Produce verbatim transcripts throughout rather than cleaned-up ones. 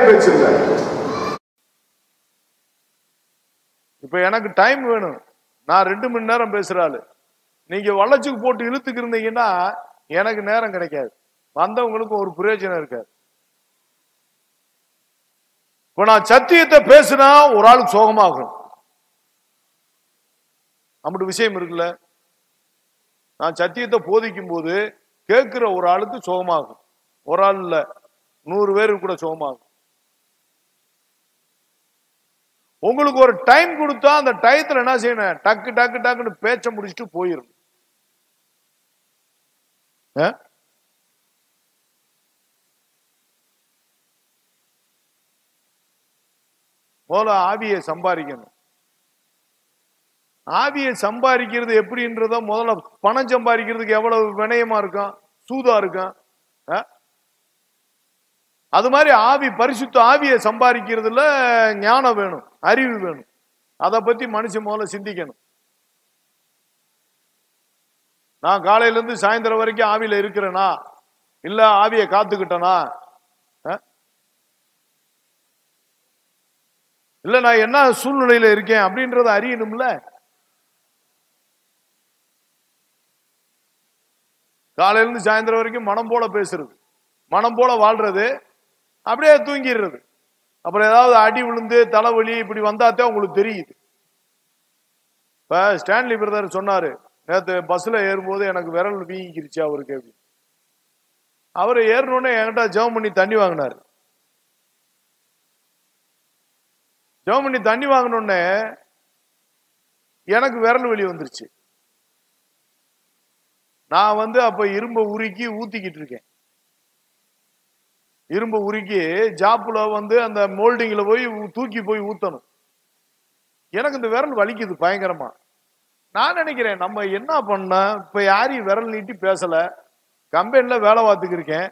பேச்சு இல்லை. இப்ப எனக்கு டைம் வேணும், நான் ரெண்டு மணி நேரம் பேசுறாள், நீங்க வளர்ச்சிக்கு போட்டு இழுத்துக்கு இருந்தீங்கன்னா எனக்கு நேரம் கிடைக்காது, வந்தவங்களுக்கு ஒரு பிரயோஜனம் இருக்காது. இப்ப நான் சத்தியத்தை பேசினா ஒரு ஆளுக்கு சோகமாகும், அப்படி விஷயம் இருக்குல்ல. நான் சத்தியத்தை போதிக்கும் போது கேட்கிற ஒரு ஆளுக்கு சோகமாகும், ஒரு ஆள் இல்ல நூறு பேருக்கு கூட சோகமாகும். உங்களுக்கு ஒரு டைம் கொடுத்தா அந்த டயத்துல என்ன செய்யணும், டக்கு டக்கு டக்குன்னு பேச்ச முடிச்சுட்டு போயிடும். முதல்ல ஆவியை சம்பாதிக்கணும். ஆவியை சம்பாதிக்கிறது எப்படின்றத முதல்ல பணம் சம்பாதிக்கிறதுக்கு எவ்வளவு வினயமா இருக்கும், சூதா இருக்கும். அது மாதிரி ஆவி, பரிசுத்த ஆவியை சம்பாதிக்கிறதுல ஞானம் வேணும், அறிவு வேணும். அதை பத்தி மனுஷன் முதல்ல சிந்திக்கணும். நான் காலையில இருந்து சாயந்தரம் வரைக்கும் ஆவியில இருக்கிறேனா, இல்ல ஆவியை காத்துக்கிட்டனா, இல்ல நான் என்ன சூழ்நிலையில இருக்கேன் அப்படின்றத அறியணும்ல. காலையில இருந்து சாயந்தரம் வரைக்கும் மனம் போல பேசுறது, மனம் போல வாழ்றது, அப்படியே தூங்கிடுறது. அப்புறம் ஏதாவது அடி விழுந்து தலைவலி இப்படி வந்தாத்தான் உங்களுக்கு தெரியுது. இப்ப ஸ்டான்லி பிரதர் சொன்னாரு, நேற்று பஸ்ல ஏறும்போது எனக்கு விரல் வீங்கிருச்சு அவருக்கு. எப்படி அவரு ஏறணுன்னு என்கிட்ட ஜெபம் பண்ணி தண்ணி வாங்கினாரு. ஜெபம் பண்ணி தண்ணி வாங்கினோடனே எனக்கு விரல் வலி வந்துருச்சு. நான் வந்து அப்ப இரும்பை உருக்கி ஊத்திக்கிட்டு இருக்கேன். இரும்பு உருக்கி ஜாப்புல வந்து அந்த மோல்டிங்ல போய் தூக்கி போய் ஊத்தணும். எனக்கு இந்த விரல் வலிக்குது பயங்கரமா. நான் நினைக்கிறேன், நம்ம என்ன பண்ண, இப்ப யாரையும் விரல் நீட்டி பேசல, கம்பெனில வேலை பார்த்துக்கு இருக்கேன்,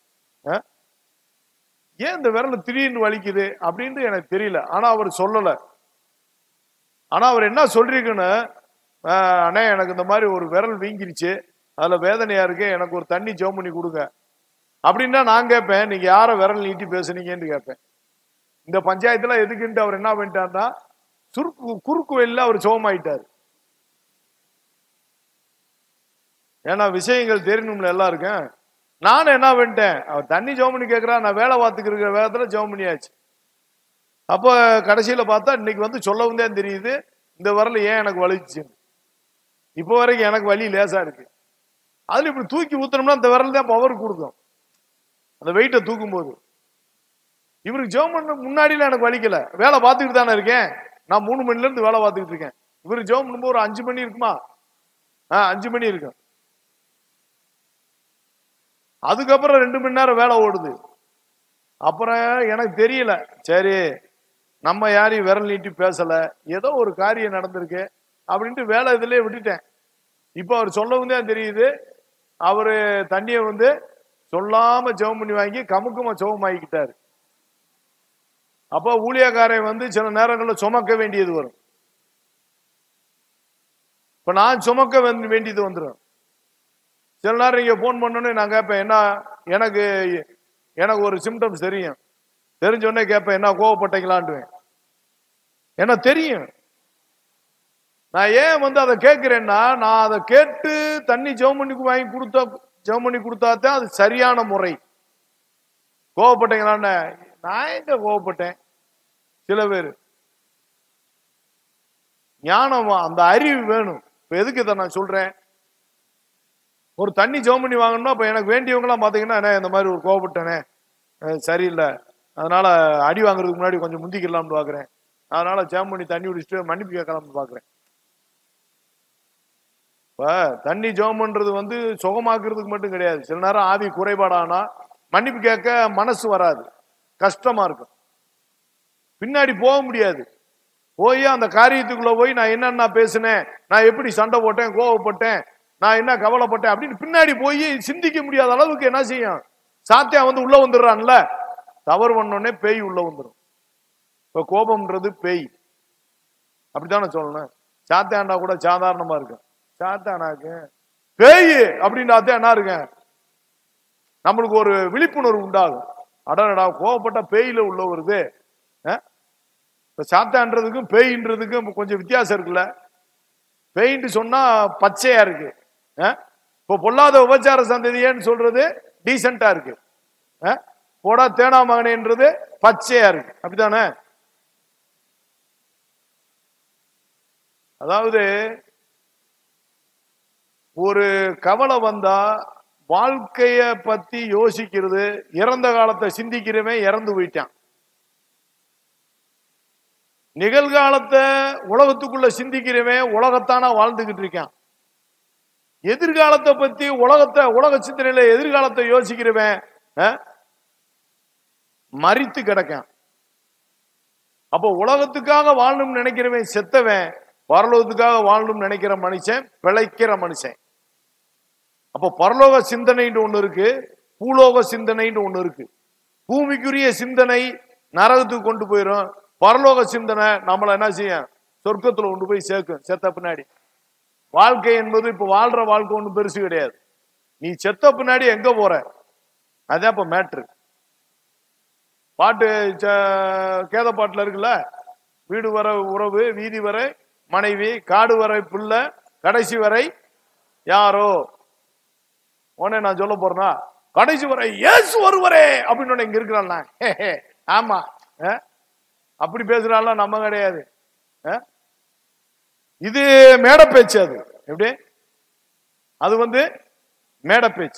ஏன் இந்த விரல் திடீர்னு வலிக்குது அப்படின்ட்டு எனக்கு தெரியல. ஆனா அவர் சொல்லல. ஆனா அவர் என்ன சொல்றீங்கன்னு, அண்ணே எனக்கு இந்த மாதிரி ஒரு விரல் வீங்கிருச்சு, அதுல வேதனையா இருக்கு, எனக்கு ஒரு தண்ணி ஜெபம் பண்ணி கொடுங்க அப்படின்னா நான் கேட்பேன், நீங்க யார விரல் நீட்டி பேசுனீங்கன்னு கேட்பேன். இந்த பஞ்சாயத்துல எதுக்குன்ட்டு அவர் என்ன பண்ணிட்டாருன்னா, சுருக்கு குறுக்கு வழியில அவர் சோகமாயிட்டாரு. ஏன்னா விஷயங்கள் தெரியணும்ல எல்லாருக்கும். நானும் என்ன பண்ணிட்டேன், அவர் தண்ணி ஜெபம் பண்ணி கேட்கிறா, நான் வேலை பார்த்துக்கு இருக்கிற வேகத்துல ஜெபம் பண்ணியாச்சு. அப்ப கடைசியில பார்த்தா இன்னைக்கு வந்து சொல்லவும் தான் தெரியுது இந்த விரல் ஏன் எனக்கு வலிச்சு. இப்போ வரைக்கும் எனக்கு வலி லேசா இருக்கு. அதுல இப்படி தூக்கி ஊத்தணும்னா அந்த விரல் தான் பவர் கொடுக்கும், அந்த வெயிட்டை தூக்கும் போது. இவருக்கு ஜெபம் பண்ண முன்னாடியில எனக்கு வலிக்கல, வேலை பார்த்துக்கிட்டு தானே இருக்கேன். நான் மூணு மணில இருந்து வேலை பார்த்துக்கிட்டு இருக்கேன். இவருக்கு ஜெபம் பண்ணும்போது ஒரு அஞ்சு மணி இருக்குமா, ஆஹ் அஞ்சு மணி இருக்கும். அதுக்கப்புறம் ரெண்டு மணி நேரம் வேலை ஓடுது. அப்புறம் எனக்கு தெரியல, சரி நம்ம யாரையும் விரல் நீட்டி பேசல, ஏதோ ஒரு காரியம் நடந்திருக்கு அப்படின்ட்டு வேலை இதுலயே விட்டுட்டேன். இப்ப அவர் சொல்லவும் தான் தெரியுது, அவரு தண்ணியை வந்து சொல்லாம ஜெபம் பண்ணி வாங்கி கமுக்கமா ஜெபம் ஆகிக்கிட்டாரு. அப்போ ஊழியக்காரன் வந்து சில நேரங்களில் சுமக்க வேண்டியது வரும். இப்ப நான் சுமக்க வேண்டியது வந்துடும். சில நேரம் நீங்க போன் பண்ணோன்னு நான் கேட்பேன், என்ன எனக்கு எனக்கு ஒரு சிம்டம்ஸ் தெரியும், தெரிஞ்சோடனே கேட்பேன் என்ன கோவப்பட்டீங்களான்டுவேன். என்ன தெரியும். நான் ஏன் வந்து அதை கேட்கிறேன்னா, நான் அதை கேட்டு தண்ணி ஜெபம் பண்ணி வாங்கி கொடுத்தா ஜெபம் பண்ணி கொடுத்தாதான் அது சரியான முறை. கோவப்பட்டீங்களான்னு நான் எங்க கோவப்பட்டேன். சில பேர் ஞானம், அந்த அறிவு வேணும். இப்ப எதுக்கு இதை நான் சொல்றேன், ஒரு தண்ணி ஜெபம் பண்ணி வாங்கணும்னா அப்ப எனக்கு வேண்டியவங்களாம் பாத்தீங்கன்னா, என்ன இந்த மாதிரி ஒரு கோவப்பட்டேனே சரியில்லை, அதனால அடி வாங்குறதுக்கு முன்னாடி கொஞ்சம் முந்திக்கலாம்னு பாக்குறேன், அதனால ஜெபம் பண்ணி தண்ணி குடிச்சிட்டு மன்னிப்பு கேட்கலாம்னு பாக்குறேன். இப்ப தண்ணி ஜெபம் பண்றது வந்து சுகமாக்குறதுக்கு மட்டும் கிடையாது. சில நேரம் ஆவி குறைபாடானா மன்னிப்பு கேட்க மனசு வராது, கஷ்டமா இருக்கும், பின்னாடி போக முடியாது. போய் அந்த காரியத்துக்குள்ள போய் நான் என்னென்ன பேசினேன், நான் எப்படி சண்டை போட்டேன், கோவப்பட்டேன், நான் என்ன கவலைப்பட்டேன் அப்படின்னு பின்னாடி போய் சிந்திக்க முடியாத அளவுக்கு என்ன செய்யும், சாத்தியா வந்து உள்ள வந்துடுறான்ல. தவறு பண்ணோடனே பேய் உள்ள வந்துடும். இப்ப கோபம்ன்றது பேய், அப்படித்தானே சொல்லணும். சாத்தாண்டா கூட சாதாரணமா இருக்கு, சாத்தானாக்கு பேய் அப்படின்றாத்தான் என்ன இருக்கு, நம்மளுக்கு ஒரு விழிப்புணர்வு உண்டாகும். அடடா கோவப்பட்ட பேயில உள்ள வருது. இப்ப சாத்தான்றதுக்கும் பேயின்றதுக்கும் கொஞ்சம் வித்தியாசம் இருக்குல்ல. பேயின்னு சொன்னா பச்சையா இருக்கு. இப்போ பொல்லாத உபச்சார சந்ததியன்னு சொல்றது டீசென்டா இருக்கு. போடா தேனா மகனேன்றது பச்சையா இருக்கு. அப்படித்தானே? அதாவது ஒரு கவலை வந்தா வாழ்க்கைய பத்தி யோசிக்கிறது, இறந்த காலத்தை சிந்திக்கிறவன் இறந்து போயிட்டான். நிகழ்காலத்தை உலகத்துக்குள்ள சிந்திக்கிறவன் உலகத்தானா வாழ்ந்துகிட்டு இருக்கான். எதிர்காலத்தை பத்தி உலகத்தை உலக சிந்தனையில எதிர்காலத்தை யோசிக்கிறவன் மரித்து கிடக்கான். அப்போ உலகத்துக்காக வாழணும்னு நினைக்கிறவன் செத்தவன், பரலோகத்துக்காக வாழணும்னு நினைக்கிற மனுஷன் பிழைக்கிற மனுஷன். அப்போ பரலோக சிந்தனைன்னு ஒண்ணு இருக்கு, பூலோக சிந்தனைன்னு ஒண்ணு இருக்கு. பூமிக்குரிய சிந்தனை நரகத்துக்கு கொண்டு போயிடும். பரலோக சிந்தனை நம்மள என்ன செய்யும்? சொர்க்கத்துல கொண்டு போய் சேர்க்கும். செத்த பின்னாடி வாழ்க்கை என்பது இப்ப வாழ்ற வாழ்க்கை ஒண்ணு பெருசு கிடையாது. நீ செத்த பின்னாடி எங்க போற, அதான் இப்ப மேட்ரு. பாட்டு கேத பாட்டுல இருக்குல்ல, வீடு வர உறவு, வீதி வரை மனைவி, காடு வரை புள்ள, கடைசி வரை யாரோ. உடனே நான் சொல்ல போறேன்னா, கடைசி வரை இயேசு ஒருவரே அப்படின்னு இங்க இருக்கிறான். ஆமா, அப்படி பேசுறாள் நம்ம கிடையாது. இது மேட பேச்சு. அது எப்படி? அது வந்து மேட பேச்சு.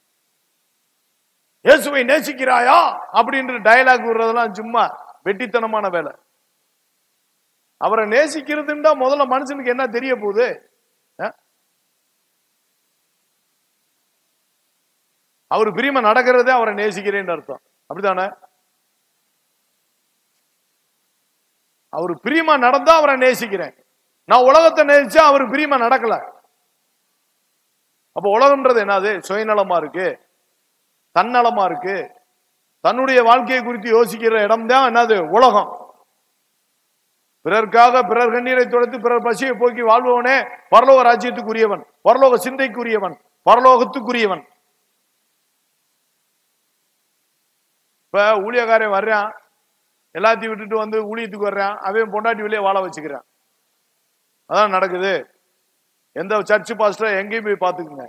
இயேசுவை நேசிக்கிறாயா அப்படின்ற டயலாக் விடுறதெல்லாம் சும்மா வெட்டித்தனமான வேலை. அவரை நேசிக்கிறதுன்னா முதல்ல மனுஷனுக்கு என்ன தெரிய போகுது? அவர் பிரியமா நடக்கிறதே அவரை நேசிக்கிறேன்னு அர்த்தம். அப்படித்தானே? அவரு பிரியமா நடந்தா அவரை நேசிக்கிறேன். நான் உலகத்தை நேசிச்சா அவரு பிரியமா நடக்கல. அப்ப உலகம்ன்றது என்னது? சுயநலமா இருக்கு, தன்னலமா இருக்கு. தன்னுடைய வாழ்க்கையை குறித்து யோசிக்கிற இடம் தான் என்னது? உலகம். பிறர்க்காக பிறர் கண்ணீரை துடைத்து பிறர் பசியை போக்கி வாழ்பவனே பரலோக ராஜ்யத்துக்குரியவன், பரலோக சிந்தைக்குரியவன், பரலோகத்துக்குரியவன். இப்ப ஊழியக்காரன் வர்றான், எல்லாத்தையும் விட்டுட்டு வந்து ஊழியத்துக்கு வர்றான், அவன் பொண்டாட்டி வெளியே வாழ வச்சுக்கிறான். அதான் நடக்குது. எந்த சர்ச்சு பாஸ்டர் எங்கேயும் போய் பார்த்துக்குங்க,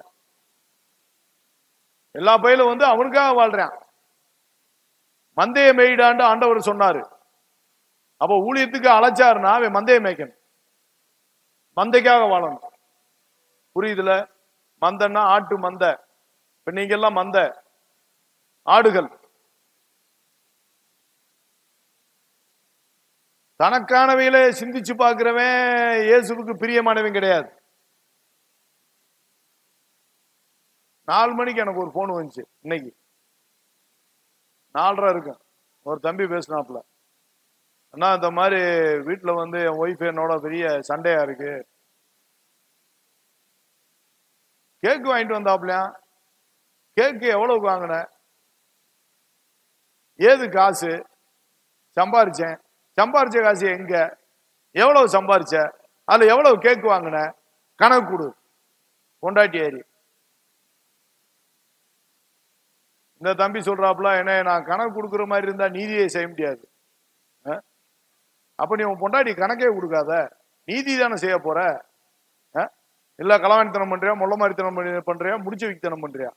எல்லா பயிலும் வந்து அவனுக்காக வாழ்றான். மந்தைய மேய்டாண்டு ஆண்டவர் சொன்னாரு. அப்போ ஊழியத்துக்கு அழைச்சாருன்னா அவன் மந்தைய மேய்க்கணும், மந்தைக்காக வாழணும். புரியுதுல? மந்தன்னா ஆட்டு மந்த. இப்ப நீங்க எல்லாம் மந்த ஆடுகள். தனக்கானவையில சிந்திச்சு பார்க்கிறவன் இயேசுவுக்கு பிரியமானவன் கிடையாது. நாலு மணிக்கு எனக்கு ஒரு போன் வந்துச்சு. இன்னைக்கு நாலரை இருக்கும். ஒரு தம்பி பேசினாப்புல, அண்ணா இந்த மாதிரி வீட்டுல வந்து என் ஒய்ஃப் என்னோட பெரிய சண்டையா இருக்கு, கேக்கு வாங்கிட்டு வந்தாப்லையா. கேக்கு எவ்வளவுக்கு வாங்கின? ஏது காசு? சம்பாரிச்சேன். சம்பாரிச்ச காசு எங்க? எவ்வளவு சம்பாரிச்ச? அதுல எவ்வளவு கேக்கு வாங்கின? கணக்கு கொடு. பொண்டாட்டி ஏறி இந்த தம்பி சொல்றாப்புல, என்ன நான் கணக்கு கொடுக்குற மாதிரி இருந்தா நீதியை செய்ய முடியாது. அப்ப நீ உன் பொண்டாட்டி கணக்கே கொடுக்காத, நீதி தானே செய்ய போற? இல்ல களவாணித்தனம் பண்றியா, முள்ள மாதிரித்தனம் பண்றியா, முடிச்ச வைத்தனம் பண்றியா?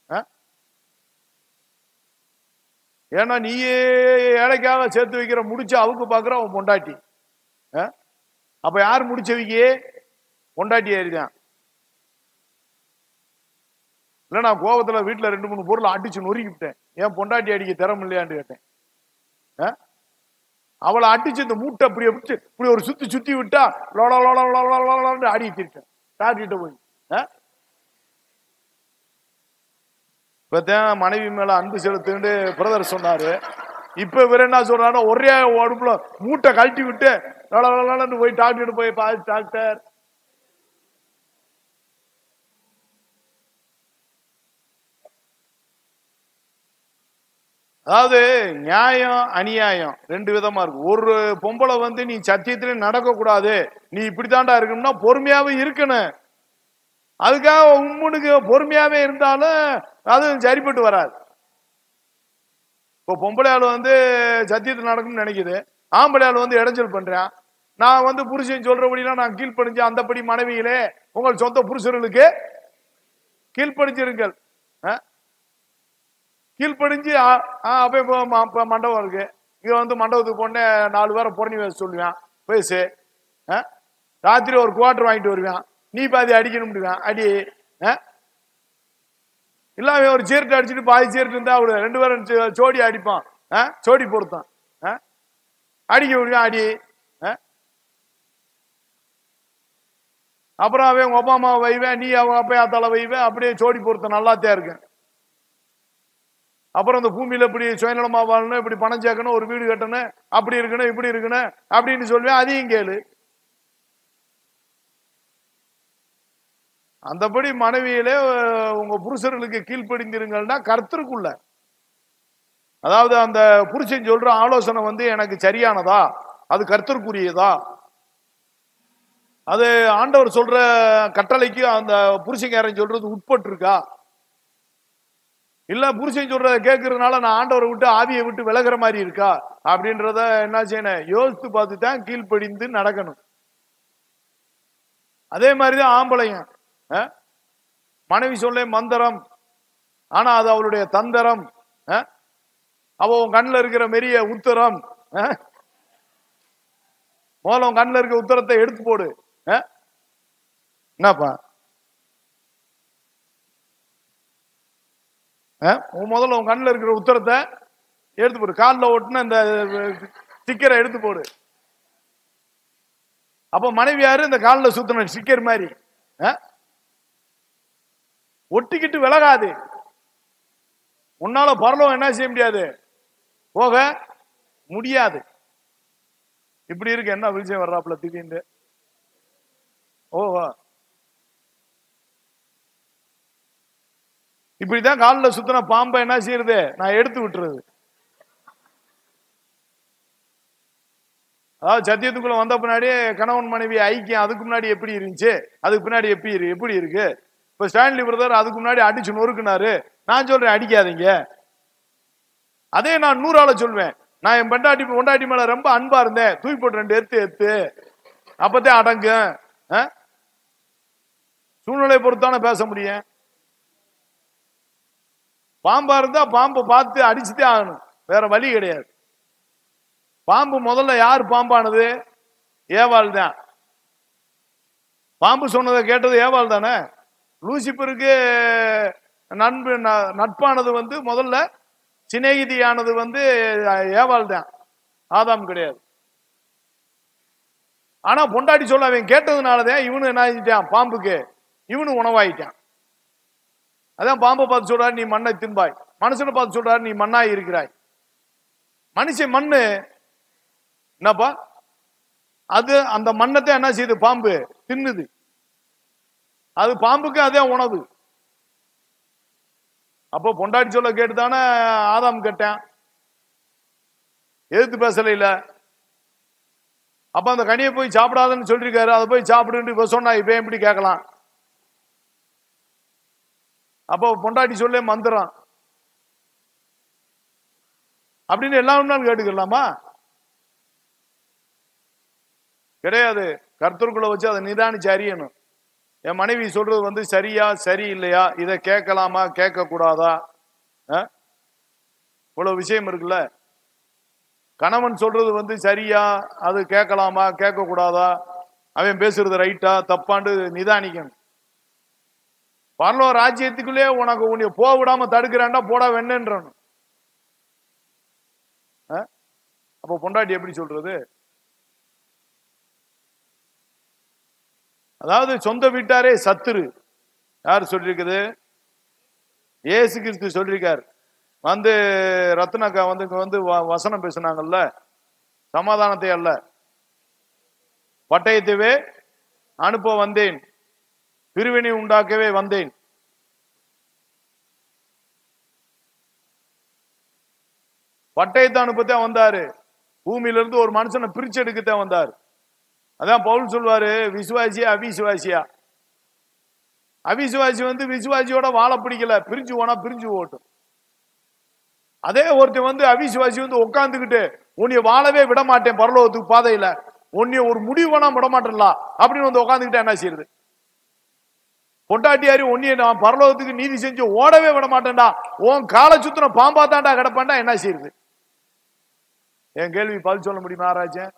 ஏன்னா நீயே ஏழைக்காக சேர்த்து வைக்கிற முடிச்சு அவுக்கு பாக்குற அவன் பொண்டாட்டி. அப்ப யார் முடிச்ச வைக்கியே? பொண்டாட்டி ஏறிதான். இல்ல நான் கோபத்துல வீட்டுல ரெண்டு மூணு பொருள் அடிச்சு நொறுக்கிவிட்டேன், ஏன் பொண்டாட்டி அடிக்க திறமை இல்லையான்னு கேட்டேன். அவளை அடிச்சு இந்த மூட்டை அப்படி இப்படி ஒரு சுத்தி சுத்தி விட்டா லோட லோட லோட ஆடிட்டு இருக்கேன் டாக்டர்கிட்ட போய். இப்பதான் மனைவி மேல அன்பு செலுத்துன்னு பிரதர் சொன்னாரு. இப்ப இவர் என்ன சொல்றாரு? ஒரே உடம்புல மூட்டை கழட்டி விட்டு போய் டாக்டர் போய் பாரு டாக்டர். அதாவது நியாயம் அநியாயம் ரெண்டு விதமா இருக்கு. ஒரு பொம்பளை வந்து நீ சத்தியத்திலே நடக்க கூடாது, நீ இப்படித்தாண்டா இருக்கணும்னா பொறுமையாவே இருக்கணும். அதுக்காக உம்முனுக்கு பொறுமையாவே இருந்தாலும் அது சரிப்பட்டு வராது. இப்போ பொம்பளை ஆள் வந்து சத்தியத்தில் நடக்கும்னு நினைக்குது, ஆம்பளை ஆள் வந்து இடைஞ்சல் பண்றேன். நான் வந்து புருஷன் சொல்றபடினா நான் கீழ்ப்படிஞ்சு அந்தபடி மனைவியிலே உங்கள் சொந்த புருஷர்களுக்கு கீழ்ப்படிஞ்சிருங்கள். கீழ்ப்படிஞ்சு அப்ப மண்டபம் இருக்கு, இங்க வந்து மண்டபத்துக்கு போன நாலு பேரை புறணி பேச சொல்லுவேன், பேசு. ராத்திரி ஒரு குவார்டர் வாங்கிட்டு வருவேன், நீ பாதி அடிக்கணும் அடி. இல்லாம ஒரு சீரட்டு அடிச்சுட்டு பாதி சீரட்டு இருந்தா அவரு ரெண்டு பேரும் சோடி அடிப்பான், சோடி பொறுத்தான் அடிக்க விடுவேன் அடி. அப்புறம் அவன் உங்க அப்பா அம்மா வைவேன், நீ அவங்க அப்பா தலை வைவேன், அப்படியே சோடி பொறுத்த நல்லாத்தே இருக்கு. அப்புறம் அந்த பூமியில இப்படி சுயநலமா வாழணும், இப்படி பணம் சேர்க்கணும், ஒரு வீடு கட்டணும், அப்படி இருக்கணும் இப்படி இருக்கணும் அப்படின்னு சொல்லுவேன். அதையும் கேளு. அந்தபடி மனைவியிலே உங்க புருஷர்களுக்கு கீழ்ப்படிந்திருங்கள்னா கர்த்தருக்குள்ள, அதாவது அந்த புருஷன் சொல்ற ஆலோசனை வந்து எனக்கு சரியானதா, அது கர்த்தருக்குரியதா, அது ஆண்டவர் சொல்ற கட்டளைக்கு அந்த புருஷங்காரன் சொல்றது உட்பட்டு இருக்கா, இல்ல புருஷன் சொல்றத கேட்கறதுனால நான் ஆண்டவரை விட்டு ஆவியை விட்டு விலகிற மாதிரி இருக்கா அப்படின்றத என்ன செய்யணும், யோசித்து பார்த்து தான் கீழ்ப்படிந்து நடக்கணும். அதே மாதிரிதான் ஆம்பளையும், மனைவி சொல்ல மந்திரம், ஆனா அது அவளுடைய தந்திரம், அவ உன் கண்ணில் இருக்கிற மெரிய உத்தரம், முதல்ல உன் கண்ணில் இருக்க உத்தரத்தை எடுத்து போடு. என்னப்பா முதல்ல உன் கண்ணில் இருக்கிற உத்தரத்தை எடுத்து போடு, காலில் ஓட்டுன இந்த ஸ்டிக்கரை எடுத்து போடு. அப்ப மனைவி யாரு, இந்த காலில் சுத்தின ஸ்டிக்கர் மாதிரி ஒட்டிக்கிட்டு விலகாது. உன்னால பரலோகம் என்ன செய்ய முடியாது, போக முடியாது. இப்படி இருக்கு. என்ன விஷயம் வர்றாப்புல திடீர்னு? ஓஹோ, இப்படிதான் காலில் சுத்தின பாம்பை என்ன செய்யறது, நான் எடுத்து விட்டுறது. அதாவது சத்தியத்துக்குள்ள வந்த பின்னாடி கணவன் மனைவி ஐக்கியம் அதுக்கு முன்னாடி எப்படி இருந்துச்சு, அதுக்கு பின்னாடி எப்படி எப்படி இருக்கு. இப்ப ஸ்டான்லி பிரதர் அதுக்கு முன்னாடி அடிச்சு நொறுக்குனாரு, நான் சொல்றேன் அடிக்காதீங்க. அதே நான் நூறு ஆள சொல்வேன், நான் என் பெண்டாட்டி பொண்டாட்டி மேல ரொம்ப அன்பா இருந்தேன், தூக்கி போட்டு ரெண்டு எத்து எத்து அப்பதான் அடங்கு. சூழ்நிலை பொறுத்தான பேச முடியும். பாம்பா இருந்தா பாம்பை பார்த்து அடிச்சுட்டே ஆகணும், வேற வழி கிடையாது. பாம்பு முதல்ல யார் பாம்பானது, ஏவாள் தான். பாம்பு சொன்னதை கேட்டது ஏவாள் தானே. லூசிபருக்கு நண்பு நட்பானது வந்து முதல்ல சிநேகிதியானது வந்து ஏவாள் தான், ஆதாம் கிடையாது. ஆனா பொண்டாட்டி சொல்ல அவன் கேட்டதுனாலதான் இவனு என்ன ஆகிட்டான், பாம்புக்கு இவனு உணவாயிட்டான். அதான் பாம்பை பார்த்து சொல்றாரு நீ மண்ணை தின்பாய், மனுஷனை பார்த்து சொல்றாரு நீ மண்ணாய் இருக்கிறாய். மனுஷன் மண்ணு என்னப்பா, அது அந்த மண்ணத்தை என்ன செய்யுது, பாம்பு தின்னுது. அது பாம்புக்கு அதே உணவு. அப்போ பொண்டாட்டி சொல்ல கேட்டுதானே ஆதாம் கேட்டேன், எதிர்த்து பேசல இல்ல. அப்ப அந்த கனியை போய் சாப்பிடாதுன்னு சொல்லிருக்காரு, அதை போய் சாப்பிடுன்னு இப்ப சொன்னா இப்ப எப்படி கேட்கலாம்? அப்போ பொண்டாட்டி சொல்ல மந்திரம் அப்படின்னு எல்லாரும் கேட்டுக்கலாமா? கிடையாது. கர்த்தருக்குள்ள வச்சு அதை நிதானிச்சு அறியணும். என் மனைவி சொல்றது வந்து சரியா சரி இல்லையா, இதை கேட்கலாமா கேட்க கூடாதா, இவ்வளவு விஷயம் இருக்குல்ல. கணவன் சொல்றது வந்து சரியா, அது கேட்கலாமா கேட்க கூடாதா, அவன் பேசுறது ரைட்டா தப்பாண்டு நிதானிக்கணும். பரலோக ராஜ்யத்துக்குள்ளே உனக்கு உன்னை போக விடாம தடுக்கிறான்டா, போடா வெண்ணன்றணும். அப்ப பொண்டாட்டி எப்படி சொல்றது? அதாவது சொந்த வீட்டாரே சத்துரு. யார் சொல்லிருக்குது? ஏசு கிறிஸ்து சொல்லிருக்காரு. வந்து ரத்னக்கா வந்து வந்து வசனம் பேசினாங்கல்ல, சமாதானத்தை அல்ல பட்டயத்தைவே அனுப்ப வந்தேன், பிரிவினை உண்டாக்கவே வந்தேன். பட்டயத்தை அனுப்பத்தான் வந்தாரு, பூமியிலிருந்து ஒரு மனுஷனை பிரிச்சு எடுக்கத்தான் வந்தாரு. அதான் பவுல் சொல்வாரு, விசுவாசியா அவிசுவாசியா. அவிசுவாசி வந்து விசுவாசியோட வாழ பிடிக்கல, பிரிஞ்சு போனா பிரிஞ்சு ஓட்டும். அதே ஒருத்தன் வந்து அவிசுவாசி வந்து உட்காந்துக்கிட்டு உன்னைய வாழவே விட மாட்டேன் பரலோகத்துக்கு பாதையில, உன்னைய ஒரு முடிவு வேணா விட மாட்டேன்ல அப்படின்னு வந்து உட்காந்துக்கிட்டா என்ன செய்யுது? பொண்டாட்டியாரி உன்னைய நான் பரலோகத்துக்கு நீதி செஞ்சு ஓடவே விட மாட்டேன்டா, உன் காலை சுத்தின பாம்பா தாண்டா கிடப்பாண்டா என்ன செய்யுது? என் கேள்வி பதில் சொல்ல முடியுமா ஆராய்ச்சேன்?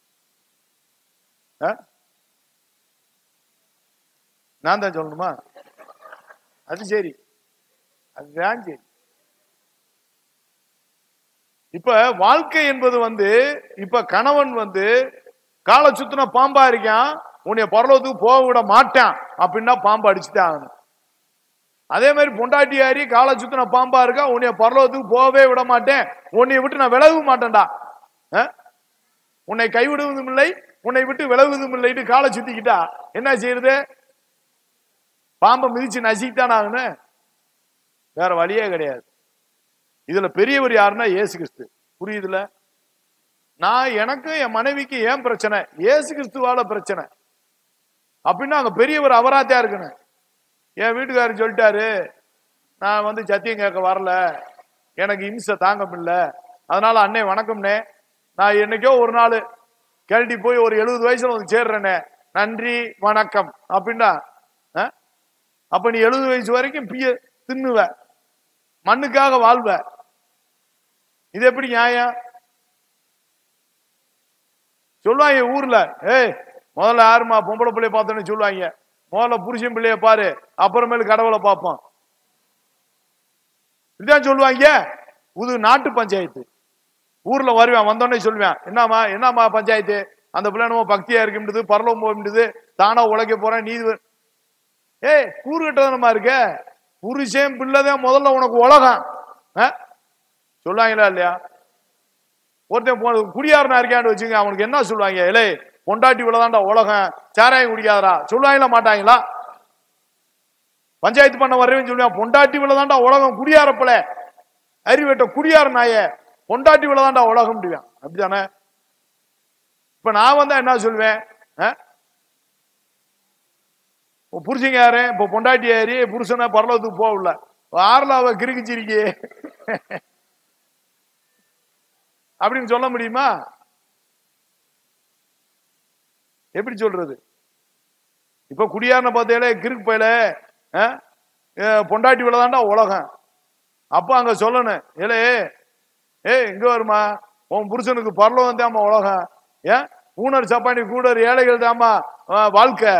நான் தான் சொல்லணுமா? அது சரி, அதுதான் சரி. இப்ப வாழ்க்கை என்பது வந்து இப்ப கணவன் வந்து காலை சுத்தின பாம்பா இருக்கான், உன்னைய பரலோகத்துக்கு போக விட மாட்டான் அப்படின்னா பாம்பு அடிச்சுதான் ஆகணும். அதே மாதிரி பொண்டாட்டியாரி காலை சுத்தின பாம்பா இருக்கா, உன்னைய பரலோகத்துக்கு போகவே விட மாட்டேன், உன்னை விட்டு நான் விலக மாட்டேன்டா, உன்னை கைவிடுவதும் இல்லை உன்னை விட்டு விலகுவதும் இல்லைன்னு காலை சுத்திக்கிட்டா என்ன செய்யறது? பாம்பை மிதிச்சு நசிக்கிட்டான் ஆகுன்னு, வேற வழியே கிடையாது. இதுல பெரியவர் யாருன்னா இயேசு கிறிஸ்து. புரியுதுல? நான் எனக்கு என் மனைவிக்கு ஏன் பிரச்சனை? இயேசு கிறிஸ்துவால பிரச்சனை அப்படின்னா அங்க பெரியவர் அவராத்தான் இருக்கணும். என் வீட்டுக்காரர் சொல்லிட்டாரு, நான் வந்து சத்தியம் கேட்க வரல, எனக்கு இம்சை தாங்க முடியல, அதனால அண்ணே வணக்கம்னே, நான் என்னைக்கோ ஒரு நாள் கேள்வி போய் ஒரு எழுபது வயசுல வந்து சேர்றேனே, நன்றி வணக்கம் அப்படின்னா அப்ப நீ எழுபது வயசு வரைக்கும் பிய தின்னுவ, மண்ணுக்காக வாழ்வ. இது எப்படி நியாயம்? சொல்லுவாங்க ஊர்ல, ஏய் முதல்ல யாருமா பொம்பளை பிள்ளைய பார்த்தோன்னு சொல்லுவாங்க, முதல்ல புருஷன் பிள்ளைய பாரு அப்புறமேலு கடவுளை பார்ப்போம், இதுதான் சொல்லுவாங்க. இது நாட்டு பஞ்சாயத்து. ஊர்ல வருவேன், வந்தோடனே சொல்லுவேன், என்னமா என்னமா பஞ்சாயத்து, அந்த பிள்ளை நம்ம பக்தியா இருக்குன்றது, பரலோகம் போகுது, தானா உழைக்க போறேன், நீ ஏய் கூறு கட்டதனமா இருக்க, புருஷன் பிள்ளைதான் முதல்ல உனக்கு உலகம் சொல்லுவாங்களா இல்லையா? ஒருத்தன் குடியாரனா இருக்கான்னு வச்சுங்க, அவனுக்கு என்ன சொல்லுவாங்க, இலே பொண்டாட்டி உள்ளதாண்டா உலகம், சாராயம் குடிக்காதரா சொல்லுவாங்களா மாட்டாங்களா? பஞ்சாயத்து பண்ண வரவேன்னு சொல்லுவான், பொண்டாட்டி உள்ளதாண்டா உலகம், குடியாரப்பல அறிவட்ட குடியார நாய, பொண்டாட்டி உள்ளதாண்டா உலகம் முடியும். அப்படித்தானே? இப்ப நான் வந்தா என்ன சொல்லுவேன், புருஷங்க யாரு இப்ப பொண்டாட்டி யாரு புருஷனை பரலோகத்துக்கு போகல, ஆறுல அவ கிறுக்கிச்சிருக்கே அப்படின்னு சொல்ல முடியுமா? எப்படி சொல்றது? இப்ப குடியாரனை பார்த்தாலே கிறுக்கு பயில பொண்டாட்டி விழதாண்டா உலகம். அப்ப அங்க சொல்லணும், ஏலே ஏ இங்க வருமா, உன் புருஷனுக்கு பரலோகம் தாமா உலகம், ஏன் ஊனர் சப்பானி கூடர் ஏழைகள் தாமா வாழ்க்கை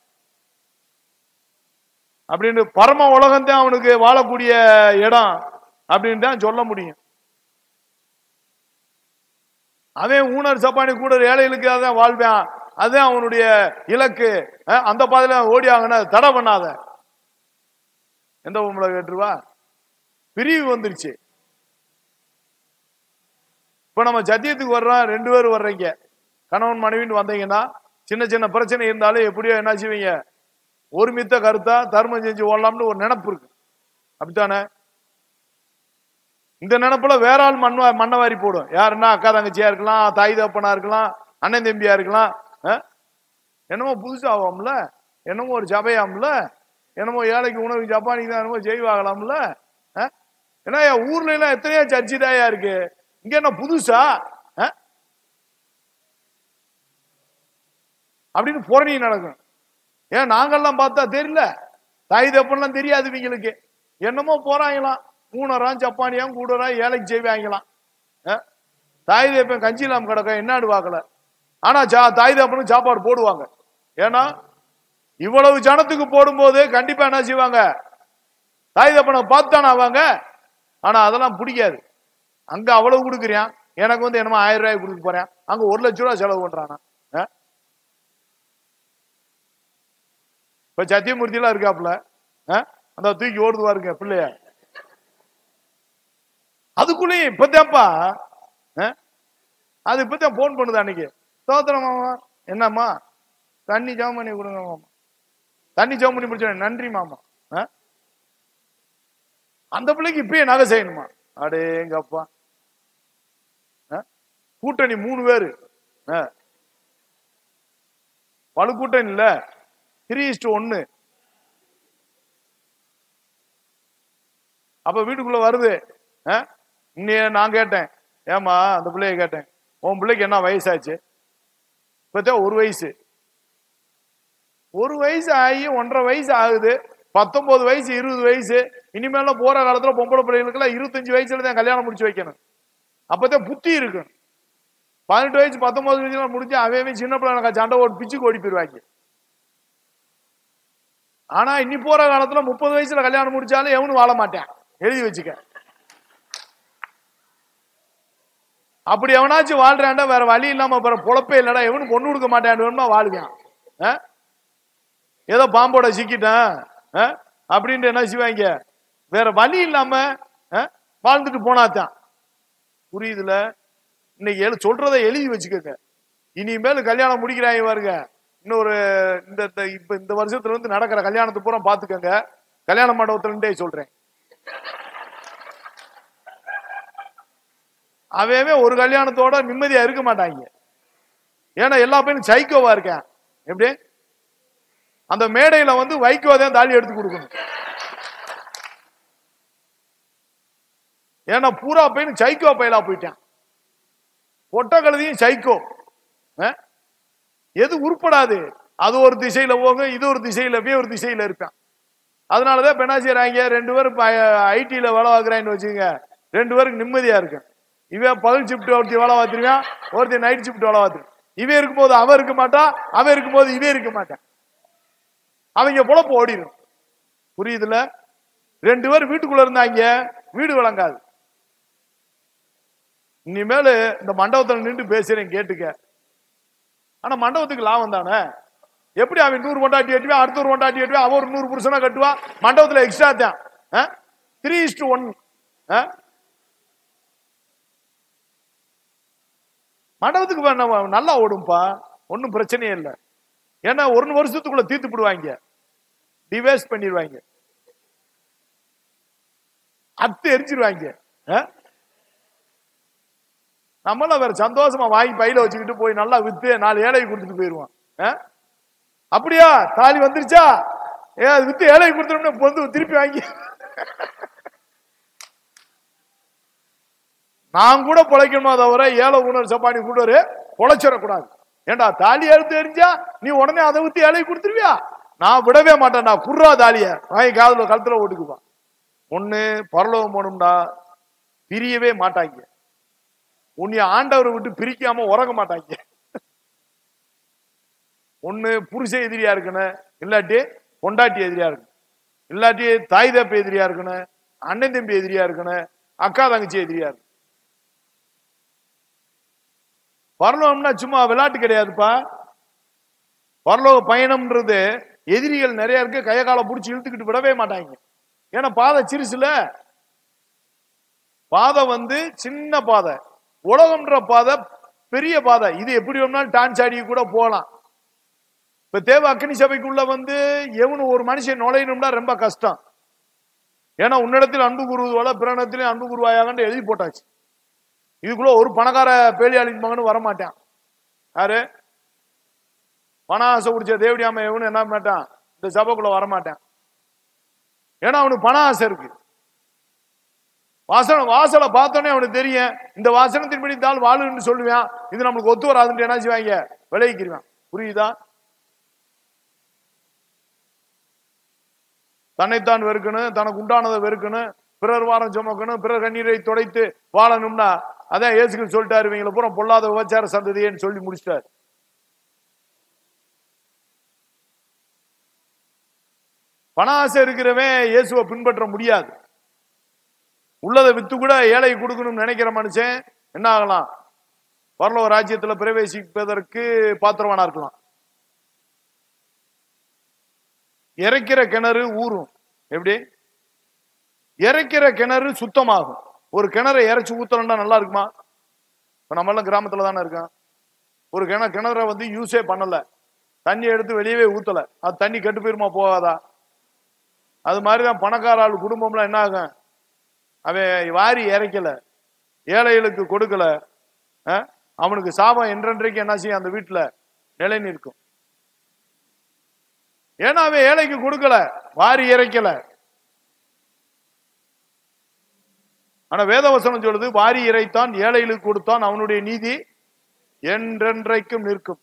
அப்படின்னு, பரம உலகம் தான் அவனுக்கு வாழக்கூடிய இடம் அப்படின்னு தான் சொல்ல முடியும். அவன் ஊனர் சப்பானி கூடர் ஏழைகளுக்கு அதான் வாழ்வான், அதுதான் அவனுடைய இலக்கு, அந்த பாதையில ஓடி ஆகன தடை பண்ணாத. எந்த பொம்பளை கேட்டுருவா? பிரிவு வந்துருச்சு. இப்ப நம்ம சத்தியத்துக்கு வர்றோம், ரெண்டு பேரும் வர்றீங்க, கணவன் மனைவின்னு வந்தீங்கன்னா சின்ன சின்ன பிரச்சனை இருந்தாலும் எப்படியோ என்ன செய்வீங்க, ஒரு மித்த கருத்தா தர்மம் செஞ்சு ஓடலாம்னு ஒரு நினைப்பு இருக்கு. அப்படித்தானே? இந்த நினைப்புல வேற ஆள் மண்ண மண்ணவாரி போடும். யாருன்னா அக்கா தங்கச்சியா இருக்கலாம், தாய் தப்பனா இருக்கலாம், அண்ணன் தம்பியா இருக்கலாம். என்னமோ புதுசாகும்ல, என்னமோ ஒரு சபையாம்ல, என்னமோ ஏழைக்கு உணவு ஜப்பானிக்கு தான் என்னமோ ஜெய்வாகலாம்ல. ஏன்னா ஊர்ல எல்லாம் எத்தனையோ சர்ச்சி தாயா இருக்கு, இங்க என்ன புதுசா அப்படின்னு புறணி நடக்கும். ஏன் நாங்கெல்லாம் பார்த்தா தெரியல, தாய் தப்பெல்லாம் தெரியாது இவங்களுக்கு, என்னமோ போறாங்களாம், மூணராம் ஜப்பானியாம் கூடரா ஏழைக்கு செய்வாங்களாம். தாய் தப்பன் கஞ்சி இல்லாம கிடக்க என்னாடு வாக்கல, ஆனா தாய் தப்பனும் சாப்பாடு போடுவாங்க. ஏன்னா இவ்வளவு ஜனத்துக்கு போடும்போது கண்டிப்பா என்ன செய்வாங்க, தாய் தப்பனை பார்த்துதானே ஆவாங்க. ஆனா அதெல்லாம் பிடிக்காது. அங்க அவ்வளவு கொடுக்குறியான், எனக்கு வந்து என்னமோ ஆயிரம் ரூபாய் கொடுக்க போறேன், அங்க ஒரு லட்சம் ரூபாய் செலவு பண்றானா. இப்ப சத்தியமூர்த்தி எல்லாம் இருக்காப்புல, அந்த தூக்கி ஓடுதுவா இருக்க பிள்ளைய, அதுக்குள்ளேயும் இப்பதான்ப்பா அது இப்பதான் போன் பண்ணுது. அன்னைக்கு சோத்திரம் மாமா, என்னம்மா தண்ணி ஜாம் பண்ணி கொடுங்க மாமா, தண்ணி ஜாம் பண்ணி முடிச்ச நன்றி மாமா. அந்த பிள்ளைக்கு இப்பயே நகை செய்யணுமா? அடே எங்க அப்பா, கூட்டணி மூணு பேரு, பழு கூட்டணி இல்ல, த்ரீ இஸ்டு ஒன்னு. அப்ப வீட்டுக்குள்ள வருது, இன்னும் நான் கேட்டேன், ஏமா அந்த பிள்ளைய கேட்டேன், உன் பிள்ளைக்கு என்ன வயசாச்சு? பார்த்தா ஒரு வயசு ஒரு வயசு ஆகி ஒன்றரை வயசு ஆகுது, பத்தொன்பது வயசு இருபது வயசு. இனிமேல போற காலத்துல பொம்பளை பிள்ளைகளுக்கு எல்லாம் இருபத்தஞ்சு வயசுல தான் கல்யாணம் முடிச்சு வைக்கணும். அப்பதான் புத்தி இருக்கும். பதினெட்டு வயசு பத்தொன்பது வயசுல முடிஞ்சு அவன் சின்ன பிள்ளை சண்டை ஓடி பிச்சுக்கு ஓடி போயிருவாங்க. ஆனா இன்னி போற காலத்துல முப்பது வயசுல கல்யாணம் முடிச்சாலும் எவனும் வாழ மாட்டேன், எழுதி வச்சுக்க. அப்படி எவனாச்சும் வாழ்றான்டா வேற வழி இல்லாம பொழப்பே இல்லடா, எவனும் பொண்ணு கொடுக்க மாட்டேன் வாழ்வான். ஏதோ பாம்போட சிக்கிட்டான் அப்படின்ட்டு என்ன செய்வாங்க, வேற வழி இல்லாம வாழ்ந்துட்டு போனாத்தான். புரியுதுல? இன்னைக்கு சொல்றதை எழுதி வச்சுக்கோங்க. இனிமேல் கல்யாணம் முடிக்கிறாங்க பாருங்க, இன்னொரு இந்த இப்ப இந்த வருஷத்துல இருந்து நடக்கிற கல்யாணத்து பூரா பாத்துக்கோங்க. கல்யாண மண்டபத்துல சொல்றேன், அவன் ஒரு கல்யாணத்தோட நிம்மதியா இருக்க மாட்டாங்க. ஏன்னா எல்லா பேரும் சைக்கோவா இருக்கேன். எப்படி அந்த மேடையில வந்து வைக்கோதான் தாலி எடுத்து கொடுக்கணும். ஏன்னா பூரா பையன் சைக்கோ பையலா போயிட்டான். பொட்ட கழுதியும் சைக்கோ. எது உருப்படாது அது ஒரு திசையில போகும், இது ஒரு திசையில போய் ஒரு திசையில இருப்பான். அதனாலதான் பெண்ணா செய்யறாங்க, ரெண்டு பேரும் ஐடில வேலை பார்க்கறான்னு வச்சுங்க, ரெண்டு பேருக்கு நிம்மதியா இருக்கு. இவன் பகல் ஷிப்ட் ஒருத்தி வேலை பார்த்துருவான், ஒருத்தி நைட் ஷிப்ட் வேலை பார்த்துருவான். இவன் இருக்கும் போது அவன் இருக்க மாட்டான், அவன் இருக்கும் போது இவன் இருக்க மாட்டான். அவங்க பொழப்பு ஓடிடும். புரியுதுல? ரெண்டு பேரும் வீட்டுக்குள்ள இருந்தாங்க, வீடு விளங்காது. இனிமேல் இந்த மண்டபத்தில் நின்று பேசுறேன் கேட்டுக்க. ஆனா மண்டபத்துக்கு லாபம் தானே. எப்படி அவன் நூறு கொண்டாட்டி கட்டுவான், அடுத்த ஒரு கொண்டாட்டி கட்டுவான், அவன் ஒரு நூறு புருஷனா கட்டுவான். மண்டபத்துல எக்ஸ்ட்ரா தான் த்ரீ இஸ்டு ஒன். மண்டபத்துக்கு நல்லா ஓடும்பா, ஒன்னும் பிரச்சனையே இல்லை. ஏன்னா ஒரு வருஷத்துக்குள்ள தீர்த்து விடுவாங்க, டிவைஸ் பண்ணிடுவாங்க, அத்து எரிச்சிருவாங்க. நம்மளாம் வேற சந்தோஷமா வாங்கி பையில வச்சுக்கிட்டு போய் நல்லா வித்து நாலு ஏழைக்கு கொடுத்துட்டு போயிருவான். அப்படியா தாலி வந்துருச்சா, ஏ வித்து ஏழைக்கு கொடுத்துட்டோம்னா பொந்து திருப்பி வாங்கி. நான் கூட பொழைக்கணுமா தவிர ஏழை உணர் சப்பானி கூட பொழைச்சிடக்கூடாது. ஏண்டா தாலி எடுத்து எரிஞ்சா நீ உடனே அதை வித்து ஏழைக்கு கொடுத்துருவியா? நான் விடவே மாட்டேன். நான் குர்ரா தாலிய வாங்கி காதுல கழுத்துல ஓட்டுக்குவான். ஒண்ணு பரலோகம் போகணும்டா, பிரியவே மாட்டாங்க. உன்னைய ஆண்டவரை விட்டு பிரிக்காம உறங்க மாட்டாங்க. ஒண்ணு புருஷ எதிரியா இருக்கணும், இல்லாட்டி பொண்டாட்டி எதிரியா இருக்கணும், இல்லாட்டி தாய் தப்ப எதிரியா இருக்கணும், அண்ணன் தம்பி எதிரியா இருக்கணும், அக்கா தங்கச்சி எதிரியா இருக்கணும். பரலோகம்னா சும்மா விளையாட்டு கிடையாதுப்பா. பரலோக பயணம்ன்றது எதிரிகள் நிறைய இருக்கு, கைய காலை பிடிச்சி இழுத்துக்கிட்டு விடவே மாட்டாங்க. ஏன்னா பாதை சிறுசுல, பாதை வந்து சின்ன பாதை, உலகம்ன்ற பாதை பெரிய பாதை. இது எப்படி வேணாலும் டான்ஸ் ஆடி கூட போகலாம். இப்ப தேவ அக்னி சபைக்குள்ள வந்து எவனு ஒரு மனுஷன் நுழையணும்னா ரொம்ப கஷ்டம். ஏன்னா உன்னிடத்தில் அன்பு கூறுவது போல பிறனிடத்திலும் அன்பு கூறுவாயாகன்னு எழுதி போட்டாச்சு. இதுக்குள்ள ஒரு பணக்கார பேலியாளின் மகனும் வரமாட்டான். யாரு பண ஆசை குடிச்ச தேவடியாம எவனு என்ன மாட்டான், இந்த சபைக்குள்ள வரமாட்டான். ஏன்னா அவனுக்கு பண ஆசை இருக்கு. வாசனை வாசலை பார்த்தோன்னே அவனுக்கு தெரியும், இந்த வாசனத்தின்படி தாள் வாழுன்னு சொல்லுவான், இது நம்மளுக்கு ஒத்து வராதுன்னு என்ன செய்வாங்க, விளைவிக்கிறான். புரியுதா? தன்னைத்தான் வெறுக்கணும், தனக்கு உண்டானதை வெறுக்கணும், பிறர் வாரம் சுமக்கணும், பிறர் கண்ணீரை துடைத்து வாழணும்னா அதான் இயேசுக்கு சொல்லிட்டாரு, இவங்களை பூரா பொல்லாத விபச்சார சந்ததியேன்னு சொல்லி முடிச்சிட்டாரு. பண ஆசை இருக்கிறவன் இயேசுவை பின்பற்ற முடியாது. உள்ளதை வித்து கூட ஏழை கொடுக்கணும்னு நினைக்கிற மனுஷன் என்ன ஆகலாம், பரலோக ராஜ்யத்துல பிரவேசிப்பதற்கு பாத்திரவானா இருக்கலாம். இறைக்கிற கிணறு ஊறும். எப்படி இறைக்கிற கிணறு சுத்தமாகும். ஒரு கிணறை இறைச்சி ஊத்தலன்னா நல்லா இருக்குமா? இப்ப நம்ம எல்லாம் கிராமத்துல தானே இருக்கோம். ஒரு கிண கிணற வந்து யூஸே பண்ணல, தண்ணி எடுத்து வெளியவே ஊத்தல, அது தண்ணி கெட்டு போயிருமா போகாதா? அது மாதிரிதான் பணக்கார ஆள் குடும்பம்லாம் என்ன ஆகும், அவன் வாரி இறைக்கல, ஏழைகளுக்கு கொடுக்கல, அவனுக்கு சாபம் என்றென்றைக்கு என்ன செய்யும், அந்த வீட்டுல நிலை நிற்கும். ஏன்னா அவன் ஏழைக்கு கொடுக்கல, வாரி இறைக்கல. ஆனா வேதவசனம் சொல்லுது, வாரி இறைத்தான் ஏழைகளுக்கு கொடுத்தான், அவனுடைய நீதி என்றென்றைக்கும் நிற்கும்.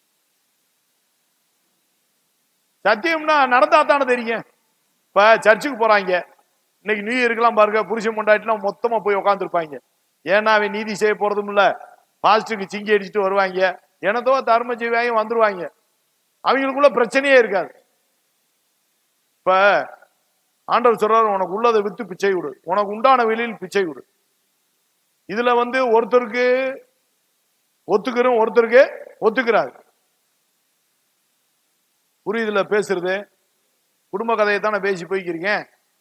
சத்தியம்னா நடந்தா தானே தெரியும். இப்ப சர்ச்சுக்கு போறாங்க, இன்னைக்கு நியூ இயர்க்கெல்லாம் பாருங்க, புருஷன் பொண்டாட்டிலாம் மொத்தமா போய் உட்காந்துருப்பாங்க. ஏன்னா அவன் நீதி செய்ய போறதும் இல்ல, பாஸ்டருக்கு சிங்கி அடிச்சுட்டு வருவாங்க, எனதோ தர்ம ஜீவியாயும் வந்துருவாங்க. அவங்களுக்குள்ள பிரச்சனையே இருக்காது. இப்ப ஆண்டவர் சொல்றாரு, உனக்கு உள்ளதை வித்து பிச்சை விடு, உனக்கு உண்டான வெளியில் பிச்சை விடு. இதுல வந்து ஒருத்தருக்கு ஒத்துக்கிறோம், ஒருத்தருக்கு ஒத்துக்கிறாரு. புரியுதுல பேசுறது? குடும்ப கதையை தானே பேசி போய்க்கிறீங்க.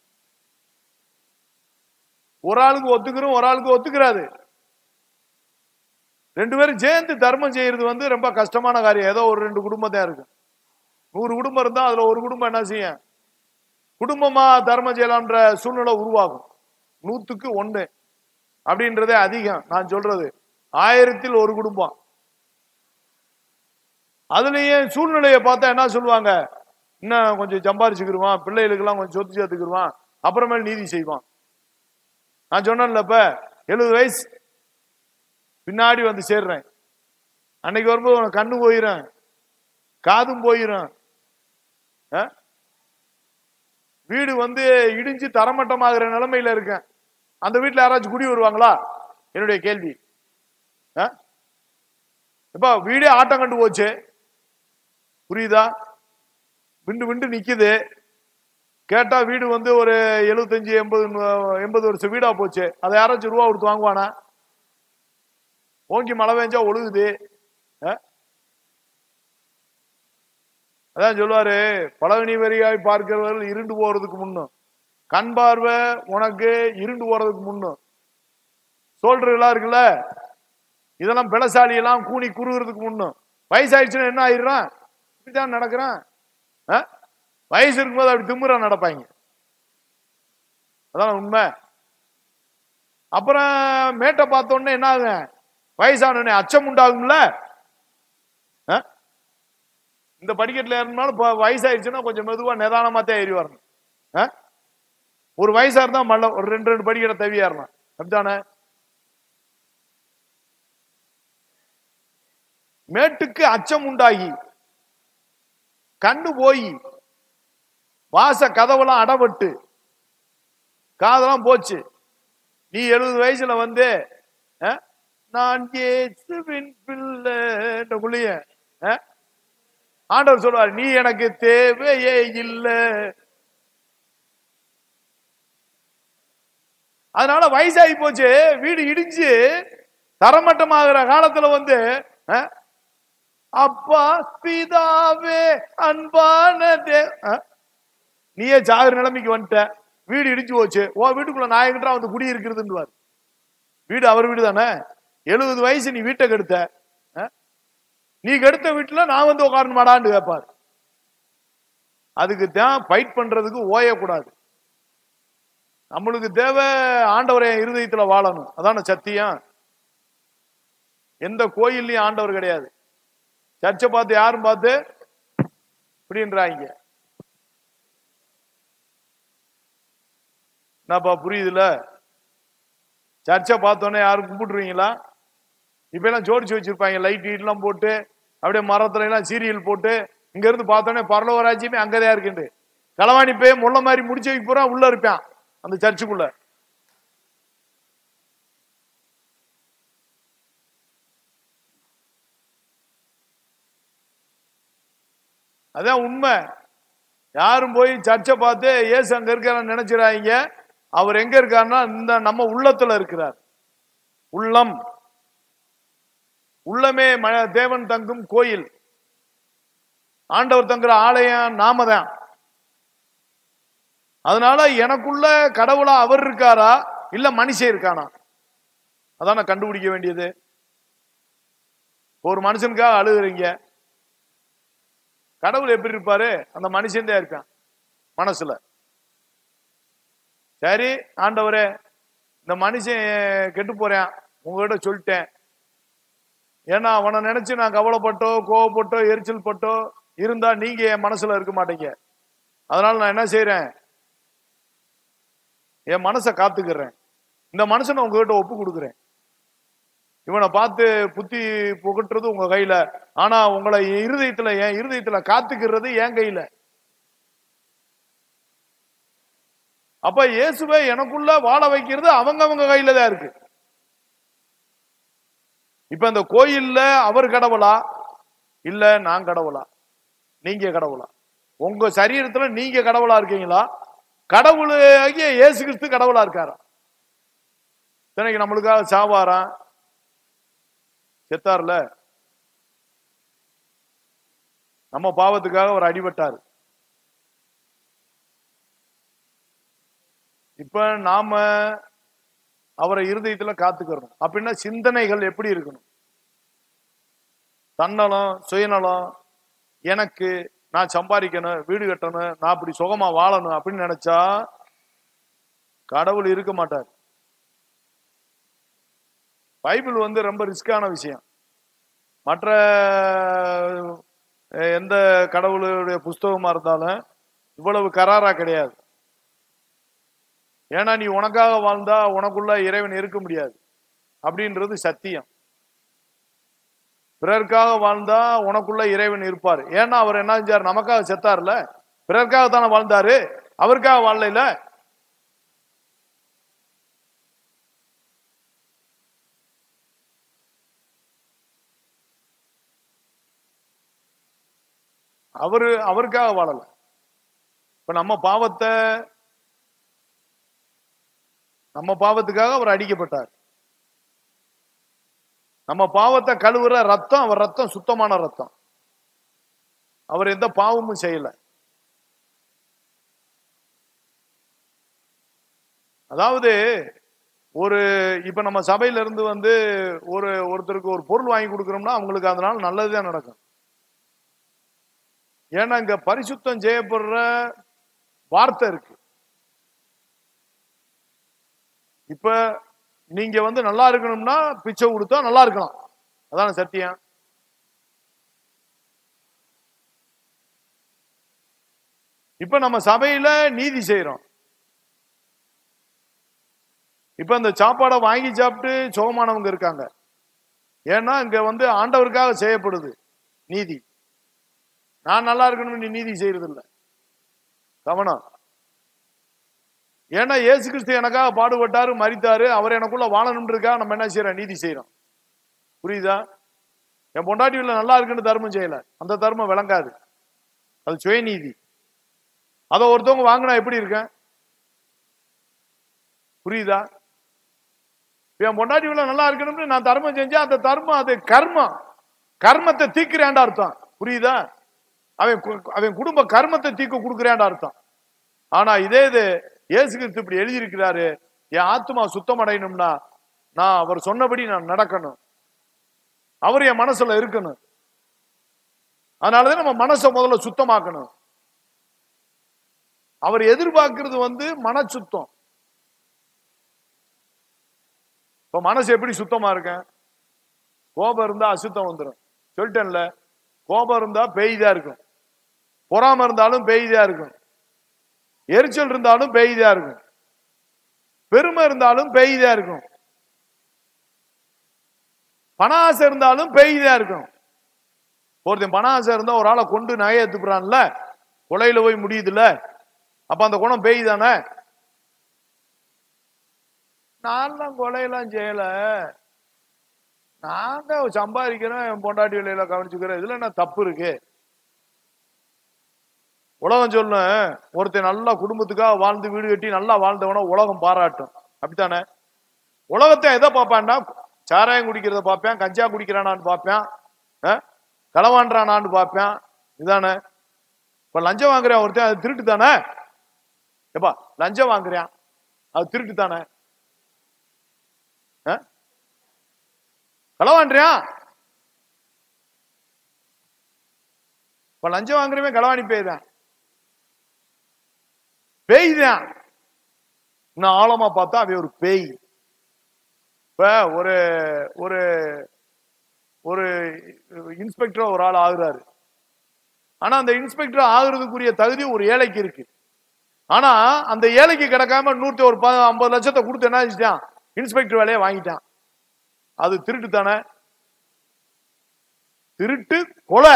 ஒரு ஆளுக்கு ஒத்துக்கிறோம், ஒரு ஆளுக்கு ஒத்துக்கிறாது. ரெண்டு பேரும் சேர்ந்து தர்மம் செய்யறது வந்து ரொம்ப கஷ்டமான காரியம். ஏதோ ஒரு ரெண்டு குடும்பம் தான் இருக்கு. நூறு குடும்பம் இருந்தா அதுல ஒரு குடும்பம் என்ன செய்யும், குடும்பமா தர்மம் செய்யலாம்ன்ற சூழ்நிலை உருவாகும். நூத்துக்கு ஒண்ணு அப்படின்றதே அதிகம். நான் சொல்றது ஆயிரத்தில் ஒரு குடும்பம். அதுலயே சூழ்நிலையை பார்த்தா என்ன சொல்லுவாங்க, இன்னும் கொஞ்சம் சம்பாரிச்சுக்கிடுவான், பிள்ளைகளுக்கு எல்லாம் கொஞ்சம் சொத்து சேர்த்துக்கிடுவான், அப்புறமேல் நீதி செய்வான். நான் சொன்னேன்ல, இப்ப எழுபது வயசு பின்னாடி வந்து சேர்றேன், அன்னைக்கு வரும்போது உனக்கு கண்ணு போயிடும், காதும் போயிடும், வீடு வந்து இடிஞ்சு தரமட்டமாகிற நிலைமையில இருக்கேன். அந்த வீட்டுல யாராச்சும் குடி வருவாங்களா? என்னுடைய கேள்வி. இப்ப வீடே ஆட்டம் கண்டு போச்சு, புரியுதா? விண்டு விண்டு நிக்குது. கேட்டா வீடு வந்து ஒரு எழுபத்தஞ்சு எண்பது எண்பது வருஷம் வீடா போச்சு. அதை யாராச்சும் ரூபா கொடுத்து வாங்குவானா? ஓங்கி மழை பெஞ்சா ஒழுகுது. அதான் சொல்லுவாரு, பழகனி வரியாய் பார்க்கிறவர்கள் இருண்டு போறதுக்கு முன்னும், கண் பார்வை உனக்கு இருண்டு போறதுக்கு முன்னும், சோல்டர்களா இருக்குல்ல, இதெல்லாம் பிளசாலி எல்லாம் கூனி குறுகிறதுக்கு முன்னும், வயசாயிடுச்சுன்னா என்ன ஆயிடுறான், இப்படித்தான் நடக்கிறான். வயசு இருக்கும்போது அப்படி திமுறா நடப்பாங்க. அதான் உண்மை. அப்புறம் மேட்டை பார்த்த உடனே என்ன ஆகுங்க, வயசானே அச்சம் உண்டாகும்ல. இந்த படிக்கட்டுல ஏறினாலும் வயசாயிடுச்சுன்னா கொஞ்சம் மெதுவா நிதானமா தான் ஏறி வரணும். ஒரு வயசா இருந்தா மல்ல ஒரு ரெண்டு ரெண்டு படிக்கட்டை தவி ஏறணும். அப்படித்தானே? மேட்டுக்கு அச்சம் உண்டாகி கண்ணு போய் வாச கதவெல்லாம் அடபட்டு காதெல்லாம் போச்சு. நீ எழுபது வயசுல வந்து நான் பிள்ளை ஆண்டவர் சொல்வார், நீ எனக்கு தேவையே இல்லை. அதனால வயசாகி போச்சு, வீடு இடிஞ்சு தரமட்டமாகிற காலத்துல வந்து அப்பா பிதாவே அன்பான நீயே சாகுற நிலைமைக்கு வந்துட்ட. வீடு இடிச்சு போச்சு, ஓ வீட்டுக்குள்ள நாயகிட்டா வந்து குடி இருக்கிறதுன்னு. வீடு அவர் வீடு தானே. எழுபது வயசு நீ வீட்டை கெடுத்த, நீ கெடுத்த வீட்டுல நான் வந்து உட்காரணும் மாடான்னு கேட்பார். அதுக்கு தான் ஃபைட் பண்றதுக்கு ஓயக்கூடாது. நம்மளுக்கு தேவை ஆண்டவரை இருதயத்துல வாழணும். அதான சத்தியம். எந்த கோயில்லையும் ஆண்டவர் கிடையாது. சர்ச்சை பார்த்து யாரும் பார்த்து இப்படின்றாங்க. என்னப்பா புரியுதுல? சர்ச்சை பார்த்தோன்னே யாரும் கும்பிட்டுருவீங்களா? இப்ப எல்லாம் ஜோடிச்சு வச்சிருப்பாங்க, லைட் எல்லாம் போட்டு, அப்படியே மரத்துல எல்லாம் சீரியல் போட்டு, இங்க இருந்து பார்த்தோன்னே பரலோக ராஜ்யமே அங்கதான் இருக்குண்டு. களவாணி போய் முள்ள மாதிரி முடிச்சு வைக்க போறான், உள்ள இருப்பான் அந்த சர்ச்சுக்குள்ள. அதான் உண்மை. யாரும் போய் சர்ச்சை பார்த்து ஏசு அங்க இருக்காரு நினைச்சிடாங்க. அவர் எங்க இருக்காருன்னா இந்த நம்ம உள்ளத்துல இருக்கிறார். உள்ளம், உள்ளமே தேவன் தங்கும் கோயில். ஆண்டவர் தங்குற ஆலயம் நாம தான். அதனால எனக்குள்ள கடவுளா அவர் இருக்காரா இல்ல மனுஷன் இருக்கானா, அதான கண்டுபிடிக்க வேண்டியது. ஒரு மனுஷனுக்காக அழுகுறீங்க, கடவுள் எப்படி இருப்பாரு? அந்த மனுஷன் தான் இருக்கான் மனசுல. சரி ஆண்டவரே, இந்த மனுஷன் கெட்டு போறேன், உங்ககிட்ட சொல்லிட்டேன். ஏன்னா அவனை நினைச்சு நான் கவலைப்பட்டோ கோவப்பட்டோ எரிச்சல் பட்டோ இருந்தா நீங்க என் மனசுல இருக்க மாட்டீங்க. அதனால நான் என்ன செய்யறேன், என் மனசை காத்துக்கிறேன். இந்த மனுஷனை உங்ககிட்ட ஒப்பு கொடுக்குறேன். இவனை பார்த்து புத்தி புகட்டுறது உங்க கையில, ஆனா உங்களை இருதயத்துல என் இருதயத்துல காத்துக்கிறது என் கையில. அப்ப இயேசுவை எனக்குள்ள வாழ வைக்கிறது அவங்க அவங்க கையில தான் இருக்கு. இப்ப இந்த கோயில்ல அவர் கடவுளா இல்ல நான் கடவுளா? நீங்க கடவுளா? உங்க சரீரத்துல நீங்க கடவுளா இருக்கீங்களா? கடவுள் ஆகிய இயேசு கிறிஸ்து கடவுளா இருக்காரா? இன்னைக்கு நம்மளுக்காக சாவாரா? செத்தார்ல, நம்ம பாவத்துக்காக அவர் அடிபட்டாரு. இப்ப நாம அவரை இருதயத்துல காத்துக்கிறோம். அப்படின்னா சிந்தனைகள் எப்படி இருக்கணும்? தன்னலம், சுயநலம், எனக்கு நான் சம்பாதிக்கணும், வீடு கட்டணும், நான் அப்படி சுகமா வாழணும் அப்படின்னு நினைச்சா கடவுள் இருக்க மாட்டார். பைபிள் வந்து ரொம்ப ரிஸ்கான விஷயம். மற்ற எந்த கடவுளுடைய புஸ்தகமா இருந்தாலும் இவ்வளவு கராரா கிடையாது. ஏன்னா நீ உனக்காக வாழ்ந்தா உனக்குள்ள இறைவன் இருக்க முடியாது அப்படின்றது சத்தியம். பிறருக்காக வாழ்ந்தா உனக்குள்ள இறைவன் இருப்பார். ஏன்னா அவர் என்ன செஞ்சார்? நமக்காக செத்தார்ல, பிறருக்காக தானே வாழ்ந்தாரு, அவருக்காக வாழல. அவரு அவருக்காக வாழல. இப்ப நம்ம பாவத்தை நம்ம பாவத்துக்காக அவர் அடிக்கப்பட்டார். நம்ம பாவத்தை கழுவுற ரத்தம் அவர் ரத்தம் சுத்தமான ரத்தம். அவர் எந்த பாவமும் செய்யல. அதாவது ஒரு இப்ப நம்ம சபையில இருந்து வந்து ஒரு ஒருத்தருக்கு ஒரு பொருள் வாங்கி கொடுக்கிறோம்னா அவங்களுக்கு அதனால நல்லதுதான் நடக்கும். ஏன்னா இங்க பரிசுத்தம் செய்யப்படுற வார்த்தை இருக்கு. இப்ப நீங்க வந்து நல்லா இருக்கணும்னா பிச்சை கொடுத்தா நல்லா இருக்கலாம், அதான சத்தியம். இப்ப நம்ம சபையில நீதி செய்யறோம். இப்ப இந்த சாப்பாடை வாங்கி சாப்பிட்டு சுகமானவங்க இருக்காங்க. ஏன்னா இங்க வந்து ஆண்டவருக்காக செய்யப்படுது நீதி. நான் நல்லா இருக்கணும்னு நீ நீதி செய்யறது இல்லை. கவனம். ஏன்னா இயேசு கிறிஸ்து எனக்காக பாடுபட்டாரு, மரித்தாரு, அவர் எனக்குள்ள வாழணும்ன்றதுக்காக நம்ம என்ன செய்யறோம்? நீதி செய்யறோம். புரியுதா? என் பொண்டாட்டி நல்லா இருக்குன்னு தர்மம் செய்யல, அந்த தர்மம் விளங்காது, அது சுயநீதி. அதை ஒருத்தவங்க வாங்கினா எப்படி இருக்கேன்? புரியுதா? என் பொண்டாட்டி நல்லா இருக்கணும்னு நான் தர்மம் செஞ்சா அந்த தர்மம் அது கர்மம், கர்மத்தை தீக்குறேன்டா அர்த்தம். புரியுதா? அவன் அவன் குடும்ப கர்மத்தை தீக்க கொடுக்குறேன்டா அர்த்தம். ஆனா இதே இது இயேசு கிறிஸ்து இப்படி எழுதியிருக்கிறாரு, என் ஆத்மா சுத்தம் அடையணும்னா நான் அவர் சொன்னபடி நான் நடக்கணும், அவர் என் மனசுல இருக்கணும். அதனாலதான் நம்ம மனசை முதல்ல சுத்தமாக்கணும். அவர் எதிர்பார்க்கிறது வந்து மன சுத்தம். இப்ப மனசு எப்படி சுத்தமா இருக்க? கோபம் இருந்தா அசுத்தம் வந்துடும். சொல்லிட்டேன்ல, கோபம் இருந்தா பேய்தா இருக்கும், பொறாம இருந்தாலும் பேய்தா இருக்கும், எரிச்சல் இருந்தாலும் பேய்தா இருக்கும், பெருமை இருந்தாலும் பேய்தா இருக்கும், பண ஆசை இருந்தாலும் பேய்தா இருக்கும். ஒருத்தன் பண ஆசை இருந்தா ஒரு ஆளை கொண்டு நகையை எடுத்துக்கிறான்ல, கொலையில போய் முடியுதுல்ல, அப்ப அந்த குணம் பேய் தானே. நான் கொலையெல்லாம் செய்யல, நாங்க சம்பாதிக்கிறேன், என் பொண்டாட்டி வேலையில கவனிச்சுக்கிறேன், இதுல என்ன தப்பு இருக்கு? உலகம் சொல்ல ஒருத்தன் நல்லா குடும்பத்துக்காக வாழ்ந்து வீடு கட்டி நல்லா வாழ்ந்தவன உலகம் பாராட்டும், அப்படித்தானே? உலகத்தை எதை பார்ப்பான்னா சாராயம் குடிக்கிறத பார்ப்பேன், கஞ்சா குடிக்கிறானான்னு பார்ப்பேன், களவாண்டானான்னு பார்ப்பேன். இதுதானே? இப்ப லஞ்சம் வாங்குறேன் ஒருத்தன், அது திருட்டு தானே? எப்பா லஞ்சம் வாங்குறேன், அது திருட்டு தானே? களவாண்டியா? இப்ப லஞ்சம் வாங்குறவே களவாணி பேய்தான், பேய்தான். இன்னும் ஆழமா பார்த்தா அவ ஒரு பேய். இப்ப ஒரு ஒரு ஒரு இன்ஸ்பெக்டர் ஒரு ஆள் ஆகுறாரு. ஆனா அந்த இன்ஸ்பெக்டர் ஆகுறதுக்குரிய தகுதி ஒரு ஏழைக்கு இருக்கு. ஆனா அந்த ஏழைக்கு கிடைக்காம நூத்தி ஒரு ஐம்பது லட்சத்தை கொடுத்து என்ன செஞ்சான்? இன்ஸ்பெக்டர் வேலையை வாங்கிட்டான். அது திருட்டு தானே? திருட்டு, கொலை,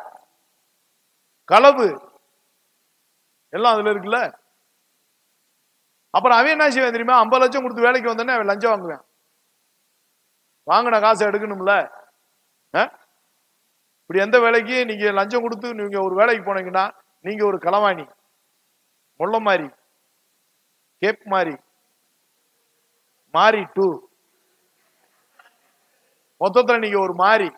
களவு எல்லாம் அதுல இருக்குல்ல. அப்புறம் அவன் என்ன செய்வான் தெரியுமா? ஐம்பது லட்சம் கொடுத்து வேலைக்கு வந்தோடனே அவன் லஞ்சம் வாங்குவான். வாங்கின காசை எடுக்கணும்ல. இப்படி எந்த வேலைக்கு நீங்க லஞ்சம் கொடுத்து நீங்க ஒரு வேலைக்கு போனீங்கன்னா நீங்க ஒரு களவாணி, முள்ள மாதிரி, கேப் மாதிரி, மாறி டூ, மொத்தத்துல நீங்க ஒரு மாறி.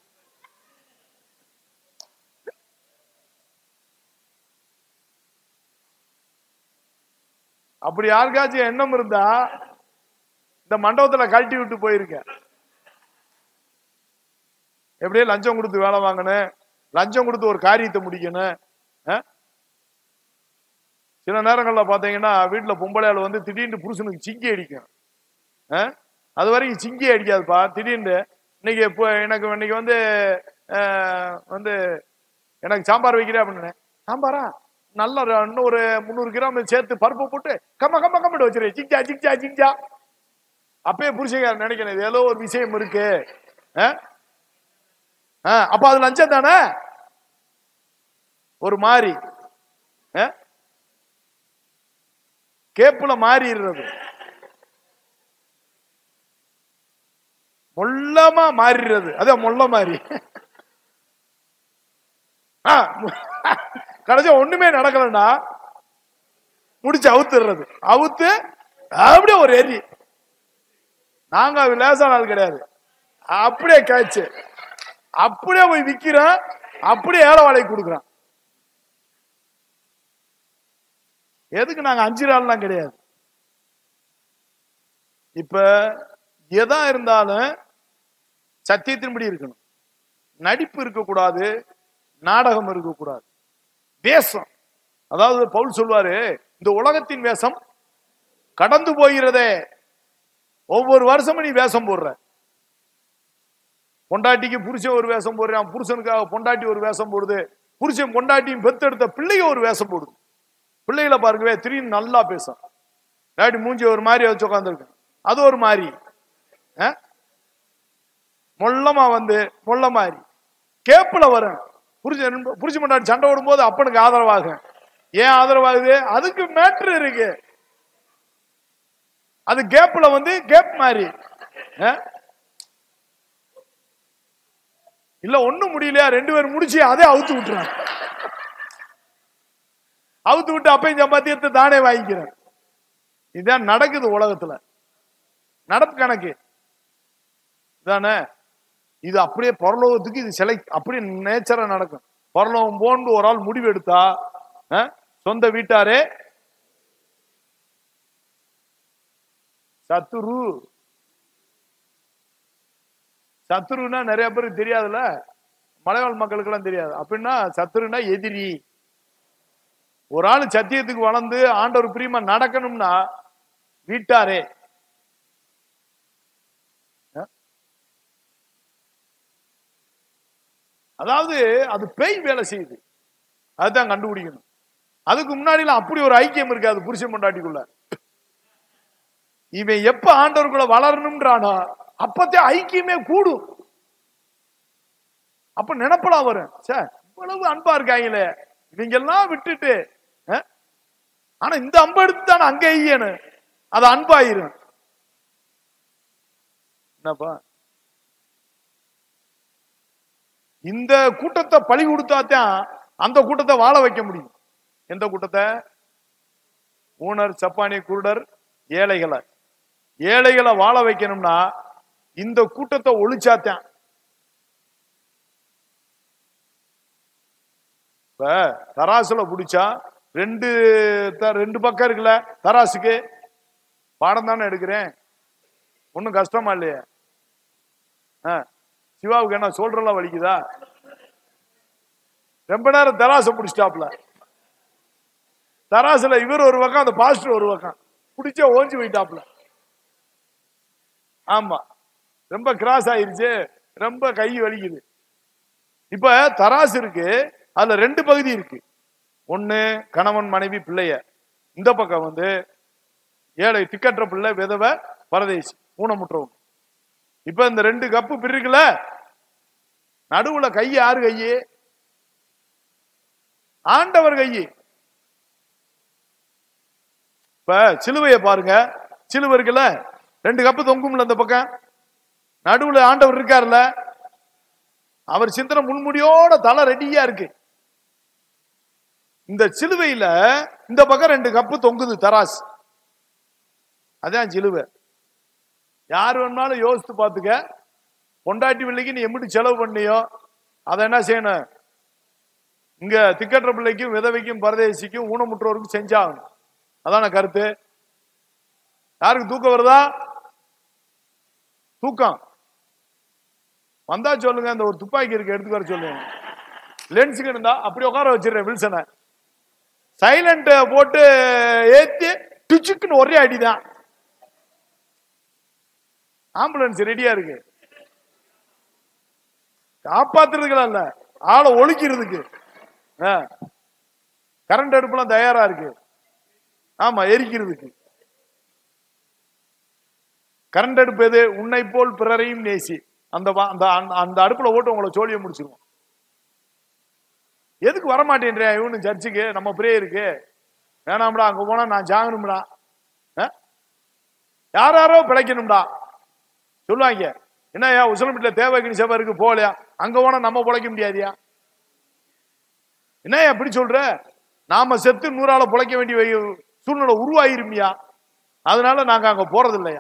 அப்படி யாருக்காச்சும் எண்ணம் இருந்தா இந்த மண்டபத்துல கழட்டி விட்டு போயிருக்க. எப்படியே லஞ்சம் கொடுத்து வேலை வாங்கணும், லஞ்சம் கொடுத்து ஒரு காரியத்தை முடிக்கணும். சில நேரங்கள்ல பாத்தீங்கன்னா வீட்டுல பொம்பளையால வந்து திடீர்னு புருஷனுக்கு சிங்கி அடிக்கும். அது வரைக்கும் சிங்கி அடிக்காதுப்பா. திடீர்னு இன்னைக்கு இப்போ எனக்கு இன்னைக்கு வந்து வந்து எனக்கு சாம்பார் வைக்கிறேன் அப்படின்னு. சாம்பாரா நல்ல இன்னும் ஒரு முந்நூறு கிராம் சேர்த்து பருப்பு போட்டு கம்ம கம்ம கம்மிட்டு வச்சிருக்கேன். ஜிக்ஜா ஜிக்ஜா ஜிக்ஜா. அப்பயே புருஷன் நினைக்கணும் ஏதோ ஒரு விஷயம் இருக்கு. அப்ப அது லஞ்சம் தானே? ஒரு மாறி கேப்புல மாறிடுறது, மொல்லமா மாறிடுறது. அதான் மொல்ல மாறி. கடைசியா ஒண்ணுமே நடக்கலன்னா முடிச்சு அவுத்துறது. அவுத்து அப்படியே ஒரு எரி. நாங்க அது லேசான ஆள் கிடையாது. அப்படியே காய்ச்சி அப்படியே போய் விக்கிறோம், அப்படியே ஏழை வாழைக்கு கொடுக்குறோம். எதுக்கு நாங்க அஞ்சு நாள்லாம் கிடையாது. இப்ப எதா இருந்தாலும் சத்தியத்தின்படி இருக்கணும். நடிப்பு இருக்கக்கூடாது, நாடகம் இருக்கக்கூடாது, வேஷம். அதாவது பவுல் சொல்வாரு, இந்த உலகத்தின் வேஷம் கடந்து போகிறதே. ஒவ்வொரு வருஷமும் நீ வேஷம் போடுற. பொண்டாட்டிக்கு புருஷன் ஒரு வேஷம் போடுறான், புருஷனுக்காக பொண்டாட்டி ஒரு வேஷம் போடுது, புருஷன் பொண்டாட்டியும் பெத்தெடுத்த பிள்ளைங்க ஒரு வேஷம் போடுது. பிள்ளைகளை பாருங்கவே திடீர்னு நல்லா பேசும், டாடி மூஞ்சி ஒரு மாதிரி வச்சு உட்காந்துருக்கு, அது ஒரு மாதிரி மொல்லமா வந்து மொல்ல மாதிரி கேப்புல வரும். புருஷன் புருஷன் பொண்டாட்டி சண்டை ஓடும் போது அப்பனுக்கு ஆதரவாகும். ஏன் ஆதரவாகுது? அதுக்கு மேட்ரு இருக்கு. அது கேப்ல வந்து கேப் மாதிரி. இல்ல ஒண்ணும் முடியலையா, ரெண்டு பேரும் முடிச்சு அதே அவுத்து விட்டுறான். அவுத்து விட்டு அப்பையும் சம்பாத்தியத்தை தானே வாங்கிக்கிறேன். இதுதான் நடக்குது உலகத்துல. நடப்பு கணக்கு தானே இது. அப்படியே பரலோகத்துக்கு இது சிலை அப்படியே நேச்சரா நடக்கும். பரலோகம் போன்று ஒரு ஆள் முடிவு எடுத்தா சொந்த வீட்டாரே சத்துரு. சத்துருன்னா நிறைய பேருக்கு தெரியாதுல்ல, மலைவாழ் மக்களுக்கு எல்லாம் தெரியாது. அப்படின்னா சத்துருன்னா எதிரி. ஒரு ஆள் சத்தியத்துக்கு வளர்ந்து ஆண்டவர் பிரியமா நடக்கணும்னா வீட்டாரே. அதாவது அது பேய் வேலை செய்யுது, அதுதான் கண்டுபிடிக்கணும். அதுக்கு முன்னாடிலாம் அப்படி ஒரு ஐக்கியம் இருக்காது புருஷன் பொண்டாட்டிக்குள்ள. இவன் எப்ப ஆண்டவருக்குள்ள வளரணும்ன்றானோ அப்பத்தே ஐக்கியமே கூடும். அப்ப நினைப்பலாம் வரும், சார் இவ்வளவு அன்பா இருக்காங்களே இவங்க எல்லாம் விட்டுட்டு, ஆனா இந்த அன்பு எடுத்து தானே அங்க ஐயனு, அது அன்பாயிரும். என்னப்பா இந்த கூட்டத்தை பழி கொடுத்தாத்தான் அந்த கூட்டத்தை வாழ வைக்க முடியும். எந்த கூட்டத்தை? ஊனர், சப்பானி, குருடர், ஏழைகளை ஏழைகளை வாழ வைக்கணும்னா இந்த கூட்டத்தை ஒழிச்சாத்தான். இப்ப தராசுல பிடிச்சா ரெண்டு ரெண்டு பக்கம் இருக்குல்ல தராசுக்கு, பாடம் தானே எடுக்கிறேன், ஒன்னும் கஷ்டமா இல்லையே. சிவாவுக்கு என்ன சொல்றலாம் வலிக்குதா? ரொம்ப நேரம் தராசை பிடிச்சிட்டாப்ல. தராசுல இவர் ஒரு பக்கம், அந்த பாஸ்டர் ஒரு பக்கம் பிடிச்சா ஓஞ்சி போயிட்டாப்ல. ஆமா, ரொம்ப கிராஸ் ஆயிருச்சு, ரொம்ப கை வலிக்குது. இப்ப தராசு இருக்கு, அதுல ரெண்டு பகுதி இருக்கு. ஒண்ணு கணவன் மனைவி பிள்ளைய, இந்த பக்கம் வந்து ஏழை திக்கற்ற பிள்ளை விதவை பரதேசி. ஊனமுற்றவங்க. இப்ப இந்த ரெண்டு கப்பு பிரிக்கல, நடுவுல கை யாரு கையி? ஆண்டவர் கையி. இப்ப சிலுவையை பாருங்க, சிலுவை இருக்குல்ல, ரெண்டு கப்பு தொங்கும்ல அந்த பக்கம், நடுவுல ஆண்டவர் இருக்காருல்ல, அவர் சிந்தனை முன்முடியோட தலை ரெடியா இருக்கு. இந்த சிலுவையில இந்த பக்கம் ரெண்டு கப்பு தொங்குது தராசு, அதான் சிலுவை. யார் வேணாலும் யோசித்து பார்த்துக்க, பொண்டாட்டி பிள்ளைக்கு நீ எப்படி செலவு பண்ணியோ அதை என்ன செய்யணும், இங்க திக்கற்ற பிள்ளைக்கும் விதவைக்கும் பரதேசிக்கும் ஊனமுற்றோருக்கும் செஞ்சாகணும். அதான கருத்து. யாருக்கு தூக்கம் வருதா? தூக்கம் வந்தா சொல்லுங்க. அந்த ஒரு துப்பாக்கி இருக்கு, எடுத்துக்க வர சொல்லுங்க. லென்ஸுக்கு இருந்தா அப்படி உட்கார வச்சிருக்கேன் வில்சனை, சைலண்ட் போட்டு ஏத்தி டுச்சுக்குன்னு ஒரே அடிதான். ஆம்புலன்ஸ் ரெடியா இருக்கு, காப்பாத்துறதுக்கு இல்ல, ஆளை ஒழிக்கிறதுக்கு. கரண்ட் அடுப்புலாம் தயாரா இருக்கு. ஆமா, எரிக்கிறதுக்கு. கரண்ட் அடுப்பு எது? உன்னை போல் பிறரையும் நேசி. அந்த அந்த அடுப்புல ஓட்டு உங்களை சோழிய முடிச்சிருவோம். எதுக்கு வரமாட்டேன்றா இவனு சர்ச்சுக்கு? நம்ம பிரேயருக்கு வேணாம்டா, அங்க போனா நான் ஜாகணும்டா, யார் யாரோ பிழைக்கணும்டா சொல்லுவாங்க. என்னையா உசலமிட்ல தேவைக்கு சேவை இருக்கு போலையா, அங்க போனா நம்ம பிழைக்க முடியாதியா? என்னையா எப்படி சொல்ற? நாம செத்து நூறால பிழைக்க வேண்டிய சூழ்நிலை உருவாயிருமியா, அதனால நாங்க அங்க போறது இல்லையா?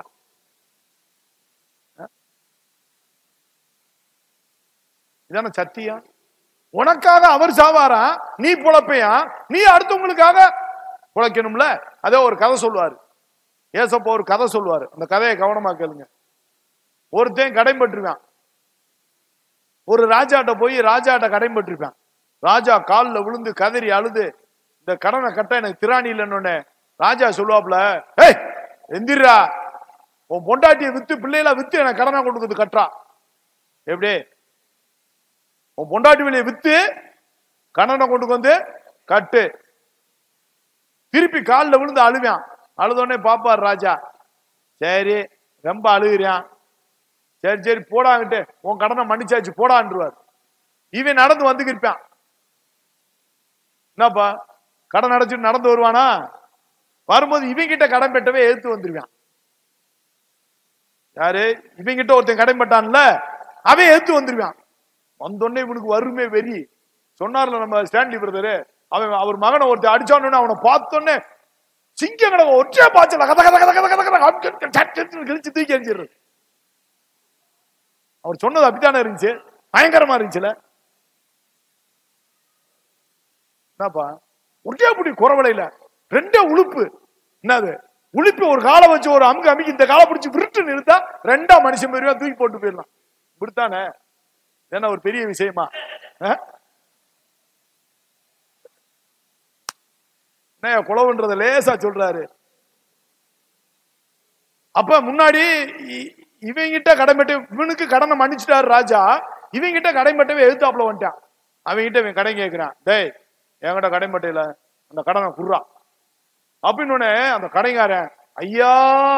இதான சத்தியம். உனக்காக அவர் சாவாரா, நீ பொழப்பையா, நீ அடுத்தவங்களுக்காக பொழைக்கணும்ல. அதே ஒரு கதை சொல்லுவாரு ஏசப்பா, ஒரு கதை சொல்லுவாரு. அந்த கதையை கவனமா கேளுங்க. ஒருத்தன் கடைபட்டிருக்கான், ஒரு ராஜாட்ட போய் ராஜாட்ட கடைபட்டிருப்பான். ராஜா காலில் விழுந்து கதறி அழுது, இந்த கடனை கட்ட எனக்கு திராணி இல்லைன்னு ராஜா சொல்லுவாப்ல, ஏய் எந்திரா, உன் பொண்டாட்டியை வித்து பிள்ளைகள வித்து எனக்கு கடனை கொண்டு வந்து கட்டுறா. எப்படி? உன் பொண்டாட்டி வெளியை வித்து கடனை கொண்டு வந்து கட்டு. திருப்பி காலில் விழுந்து அழுவான். அழுதோடனே பாப்பார் ராஜா, சரி ரொம்ப அழுகிறான், சரி சரி போடாங்கிட்டு உன் கடனை மன்னிச்சாச்சு போடான்றுவார். இவன் நடந்து வந்துக்கிருப்பான். என்னப்பா கடன் அடைச்சிட்டு நடந்து வருவானா? வரும்போது இவன் கிட்ட கடன் பெற்றவே எழுத்து வந்துருவான். யாரு? இவன் கிட்ட ஒருத்தன் கடன் பெற்றான்ல, அவன் எழுத்து வந்துருவான். வந்தோடனே இவனுக்கு வருமே வெறி. சொன்னார்ல நம்ம ஸ்டான்லி பிரதரு, அவன் அவர் மகனை ஒருத்தர் அடிச்சான்னு அவனை பார்த்தோன்னே சிங்க கடை ஒற்றே பாய்ச்சல கத கத கத கத கத கிழிச்சு தூக்கி எறிஞ்சிடுறது. அவர் சொன்னது அப்படித்தானே இருந்துச்சு, பயங்கரமா இருந்துச்சுல. என்னப்பா ஒற்றே அப்படி குறவலையில ரெண்டே உழுப்பு. என்னது உழுப்பி ஒரு காலை வச்சு ஒரு அமுக்கு அமுக்கி இந்த காலை பிடிச்சி விருட்டு நிறுத்தா ரெண்டா மனுஷன் பெரிய தூக்கி போட்டு போயிடலாம். இப்படித்தானே? என்ன ஒரு பெரிய விஷயமா? குளவுன்றத லேசா சொல்றாரு. அப்ப முன்னாடி இவங்கிட்ட கடன்பட்டு இவனுக்கு கடனை மன்னிச்சுட்டாரு ராஜா. இவங்கிட்ட கடைப்பட்டவே எழுத்தாப்புல வந்துட்டான். அவங்கிட்ட இவன் கடன் கேட்கிறான், டேய் என்கிட்ட கடைப்பட்டையில அந்த கடனை குர்றா அப்படின்னு. அந்த கடைக்காரன், ஐயா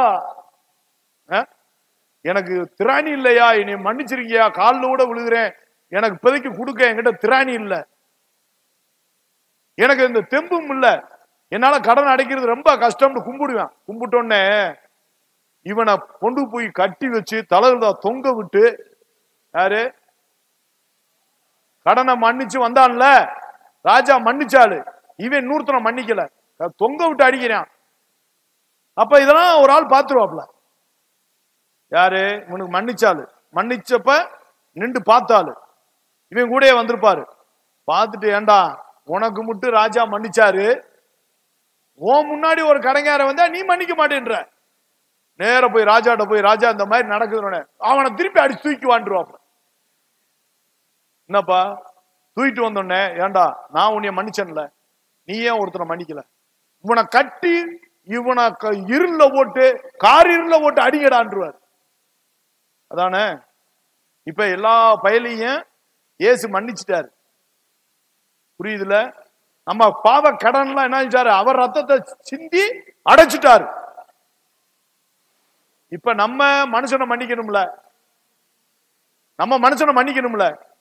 எனக்கு திராணி இல்லையா, என்னை மன்னிச்சிருக்கியா, காலில் கூட விழுகிறேன், எனக்கு இப்போதைக்கு கொடுக்க என்கிட்ட திராணி இல்லை, எனக்கு இந்த தெம்பும் இல்லை, என்னால கடன் அடைக்கிறது ரொம்ப கஷ்டம்னு கும்பிடுவேன். கும்பிட்டோன்னே இவனை கொண்டு போய் கட்டி வச்சு தலையில தொங்க விட்டு, யாரு கடனை மன்னிச்சு வந்தான்ல ராஜா மன்னிச்சாலு, இவன் இன்னொருத்தனை மன்னிக்கல, தொங்க விட்டு அடிக்கிறான். அப்ப இதெல்லாம் ஒரு ஆள் பாத்துருவாப்ல. யாரு? இவனுக்கு மன்னிச்சாலு. மன்னிச்சப்ப நின்று பார்த்தாலு, இவன் கூட வந்திருப்பாரு. பார்த்துட்டு, ஏண்டா உனக்கு மட்டும் ராஜா மன்னிச்சாரு, உன் முன்னாடி ஒரு கடைக்கார வந்தா நீ மன்னிக்க மாட்டேன்ற. நேர போய் ராஜாட்ட போய், ராஜா இந்த மாதிரி நடக்குதுன்னு அவனை திருப்பி அடிச்சு தூக்கி வாண்டுருவாப்ல. என்னப்பா தூக்கிட்டு வந்தோடனே, ஏண்டா நான் உன்னைய மன்னிச்சேன்ல, நீ ஏன் ஒருத்தனை மன்னிக்கல? இவனை கட்டி இவனை இருள போட்டு கார் இருள போட்டு அடிங்கடான்றுவார். அதானே? இப்ப எல்லா பயலையும் இயேசு மன்னிச்சுட்டாரு. புரியுதுல? நம்ம பாவ கடன்லாம் என்ன செஞ்சாரு? அவர் ரத்தத்தை சிந்தி அடைச்சிட்டாரு. இப்ப நம்ம மனுஷனை மன்னிக்கணும்ல, நம்ம மனுஷனை மன்னிக்கணும்ல,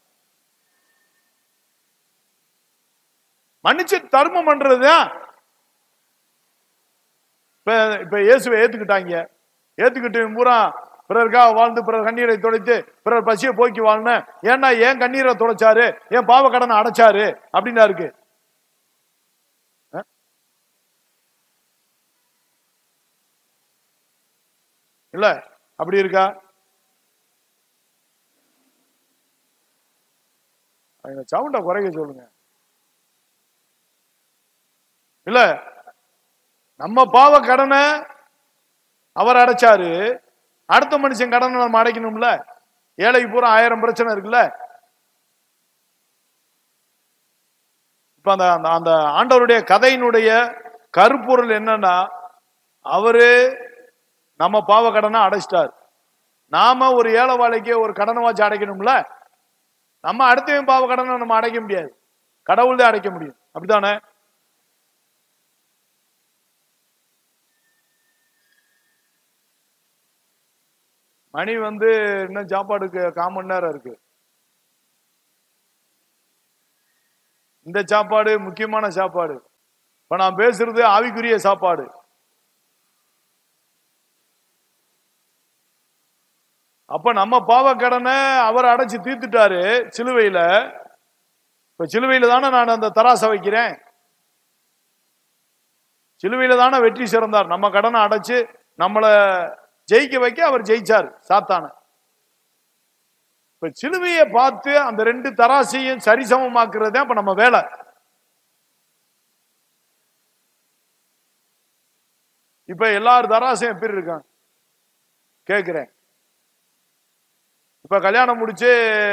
மன்னிச்சு தர்மம் பண்றதுதான். இப்ப இப்ப இயேசுவை ஏத்துக்கிட்டாங்க, ஏத்துக்கிட்டு பூரா பிறருக்காக வாழ்ந்து பிறர் கண்ணீரை துடைத்து பிறர் பசியை போக்கி வாழ்ன. ஏன்னா ஏன் கண்ணீரை துடைச்சாரு, ஏன் பாவ கடனை அடைச்சாரு அப்படின்னா இருக்கு. இல்ல அப்படி இருக்கா? சவுண்ட குறைக்க சொல்லுங்க. இல்ல நம்ம பாவ கடனை அவர் அடைச்சாரு, அடுத்த மனுஷன் கடனை நம்ம அடைக்கணும்ல. ஏழைக்கு பூரா ஆயிரம் பிரச்சனை இருக்குல்ல. இப்ப அந்த அந்த ஆண்டவருடைய கதையினுடைய கருப்பொருள் என்னன்னா, அவரு நம்ம பாவ கடனை அடைச்சிட்டார். நாம ஒரு ஏழைவாளைக்கு ஒரு கடனை வச்சு அடைக்கணும்ல. நம்ம அடுத்தவன் பாவ கடனை நம்ம அடைக்க முடியாது, கடவுள் தான் அடைக்க முடியும். அப்படித்தானே? மணி வந்து இன்னும் சாப்பாடுக்கு கால் மணி நேரம் இருக்கு. இந்த சாப்பாடு முக்கியமான சாப்பாடு. இப்ப நான் பேசுறது ஆவிக்குரிய சாப்பாடு. அப்ப நம்ம பாவ கடனை அவர் அடைச்சு தீர்த்துட்டாரு சிலுவையில. இப்ப சிலுவையில தானே நான் அந்த தராசை வைக்கிறேன். சிலுவையில தானே வெற்றி சிறந்தார். நம்ம கடனை அடைச்சு நம்மளை ஜெயிக்க வைக்க அவர் ஜெயிச்சார் சாத்தான. இப்ப சிலுவையை பார்த்து அந்த ரெண்டு தராசையும் சரிசமமாக்குறது இப்ப நம்ம வேலை. இப்ப எல்லாரும் தராசையும் எப்படி இருக்காங்க கேக்குறேன். இப்ப கல்யாணம் முடிச்சு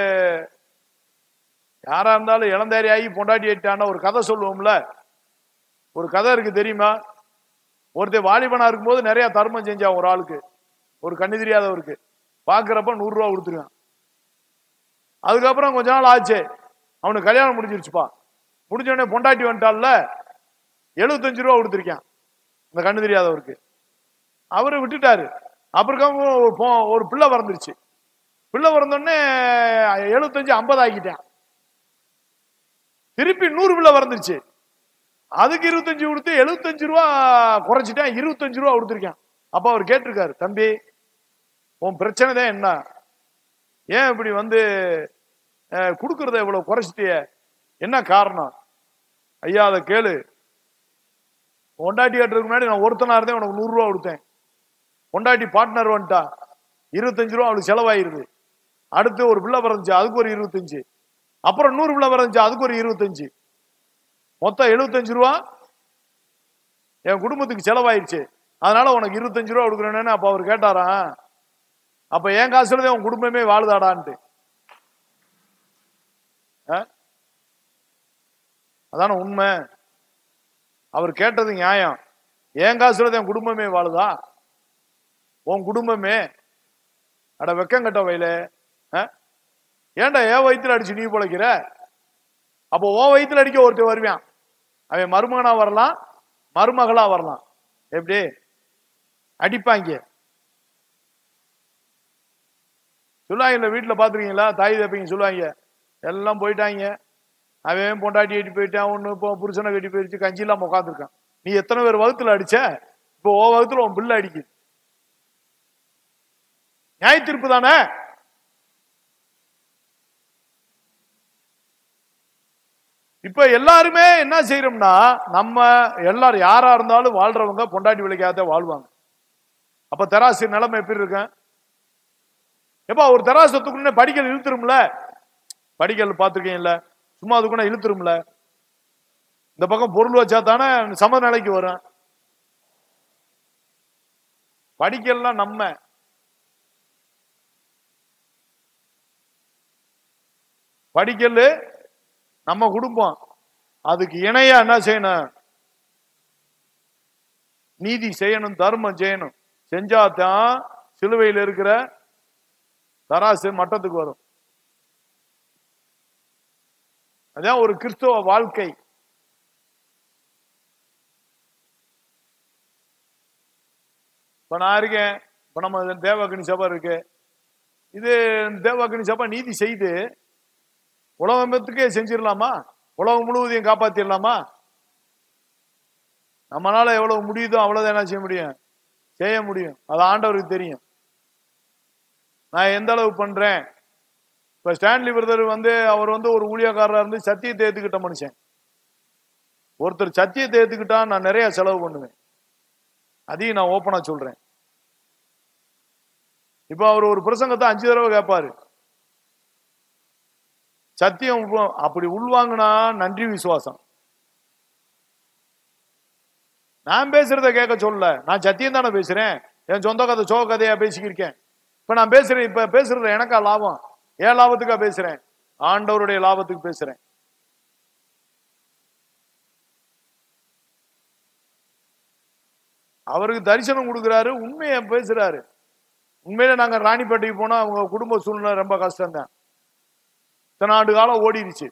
யாரா இருந்தாலும் இளந்தேரி ஆகி பொண்டாட்டி ஆயிட்டான ஒரு கதை சொல்லுவோம்ல. ஒரு கதை இருக்கு தெரியுமா? ஒருத்தர் வாலிபனா இருக்கும்போது நிறைய தர்மம் செஞ்சான் ஒரு ஆளுக்கு, ஒரு கண்ணு தெரியாதவருக்கு. பாக்குறப்ப நூறு ரூபா கொடுத்துருக்கான். அதுக்கப்புறம் கொஞ்ச நாள் ஆச்சு, அவனுக்கு கல்யாணம் முடிஞ்சிருச்சுப்பா. முடிஞ்ச உடனே பொண்டாட்டி வந்துட்டால, எழுபத்தஞ்சு ரூபா கொடுத்துருக்கான் அந்த கண்ணு தெரியாதவருக்கு. அவரு விட்டுட்டாரு. அப்புறம் ஒரு பிள்ளை பிறந்துருச்சு. பிள்ளை பிறந்தோடனே எழுபத்தஞ்சு ஐம்பது ஆக்கிட்டேன். திருப்பி நூறு பிள்ளை பிறந்துருச்சு. அதுக்கு இருபத்தஞ்சு கொடுத்து எழுபத்தஞ்சு ரூபா குறைச்சிட்டேன், இருபத்தஞ்சு ரூபா கொடுத்துருக்கேன். அப்ப அவர் கேட்டிருக்காரு, தம்பி உன் பிரச்சனை தான் என்ன, ஏன் இப்படி வந்து கொடுக்கறத இவ்வளவு குறைச்சிட்டிய, என்ன காரணம்? ஐயா அதை கேளு. பொண்டாட்டி கட்டுறதுக்கு முன்னாடி நான் ஒருத்தனா இருந்தேன், உனக்கு நூறு ரூபா கொடுத்தேன். பொண்டாட்டி பார்ட்னர் வந்துட்டா, இருபத்தஞ்சு ரூபா அவளுக்கு செலவாயிருது. அடுத்து ஒரு பிள்ளை பிறந்துச்சு, அதுக்கு ஒரு இருபத்தஞ்சு. அப்புறம் நூறு பிள்ளை பிறந்துச்சு, அதுக்கு ஒரு இருபத்தஞ்சு. மொத்தம் எழுபத்தஞ்சு ரூபா என் குடும்பத்துக்கு செலவாயிருச்சு. அதனால உனக்கு இருபத்தஞ்சு ரூபா கொடுக்குறேன்னு. அப்ப அவர் கேட்டாரா, அப்ப என் காசுலதான் உன் குடும்பமே வாழுதாடான்ட்டு. அதான உண்மை. அவர் கேட்டது நியாயம். என் காசுலதான் என் குடும்பமே வாழுதா? உன் குடும்பமே அட வெக்கம் கட்ட வயல, ஏன்டா ஏன் வயிற்றுல அடிச்சு நீ பிழைக்கிற? அப்போ ஓ வயிற்றுல அடிக்க ஒருத்தர் வருவான். அவன் மருமகனா வரலாம், மருமகளா வரலாம். எப்படி அடிப்பாங்க சொல்லுவாங்க. வீட்டுல பாத்துருக்கீங்களா? தாய் தப்பீங்க சொல்லுவாங்க, எல்லாம் போயிட்டாங்க, அவன் பொண்டாட்டி கட்டி போயிட்டான், ஒண்ணு இப்போ புருஷனை கட்டி போயிடுச்சு, கஞ்சி இல்லாம உட்காந்துருக்கான். நீ எத்தனை பேர் வகுத்துல அடிச்ச? இப்போ ஓ வகுத்துல உன் பிள்ளை அடிக்குது. நியாய தீர்ப்பு தானே? இப்ப எல்லாருமே என்ன செய்யறோம்னா, நம்ம எல்லாரும் யாரா இருந்தாலும் வாழ்றவங்க பொண்டாட்டி விலைக்காக வாழ்வாங்க. அப்ப தராசு நிலைமை எப்படி இருக்கு? எப்ப ஒரு தராசு ஒத்துக்குன்னு படிக்கல் இழுத்துரும்ல. படிக்கல் பாத்துருக்கீங்கல்ல, சும்மா அதுக்குன்னா இழுத்துரும்ல. இந்த பக்கம் பொருள் வச்சா தானே சமநிலைக்கு வரும். படிக்கலாம் நம்ம படிக்கல் நம்ம குடும்பம். அதுக்கு இணையா என்ன செய்யணும்? நீதி செய்யணும், தர்மம் செய்யணும். செஞ்சாதான் சிலுவையில் இருக்கிற தராசு மட்டத்துக்கு வரும். அதான் ஒரு கிறிஸ்தவ வாழ்க்கை. இப்ப நான் இருக்கேன், இப்ப நம்ம தேவாக்கினி சபை இருக்கு, இது தேவாக்கினி சபை நீதி செய்து உலகத்துக்கே செஞ்சிடலாமா? உலகம் முழுவதையும் காப்பாத்திடலாமா? நம்மளால எவ்வளவு முடியுதோ அவ்வளவுதான் என்ன செய்ய முடியும், செய்ய முடியும். அது ஆண்டவருக்கு தெரியும். நான் எந்த அளவு பண்றேன். இப்ப ஸ்டான்லி பிரதர் வந்து அவர் வந்து ஒரு ஊழியக்காரரா இருந்து சத்தியத்தை ஏத்துக்கிட்ட மனுஷன். ஒருத்தர் சத்தியத்தை ஏத்துக்கிட்டா நான் நிறைய செலவு பண்ணுவேன். அதையும் நான் ஓப்பனா சொல்றேன். இப்ப அவர் ஒரு பிரசங்கத்தை அஞ்சு தடவை கேட்பாரு. சத்தியம் அப்படி உள்வாங்கினா நன்றி விசுவாசம். நான் பேசுறத கேட்க சொல்ல, நான் சத்தியம் தானே பேசுறேன். என் சொந்த கதை சோக கதையா பேசிக்கிருக்கேன். இப்ப நான் பேசுறேன், இப்ப பேசுறது எனக்கா லாபம்? ஏன் லாபத்துக்கா பேசுறேன்? ஆண்டவருடைய லாபத்துக்கு பேசுறேன். அவருக்கு தரிசனம் கொடுக்கிறாரு, உண்மையை பேசுறாரு. உண்மையில நாங்க ராணிப்பேட்டைக்கு போனா அவங்க குடும்ப சூழ்நிலை ரொம்ப கஷ்டம் தான். இத்தனை ஆண்டு காலம் ஓடிடுச்சு.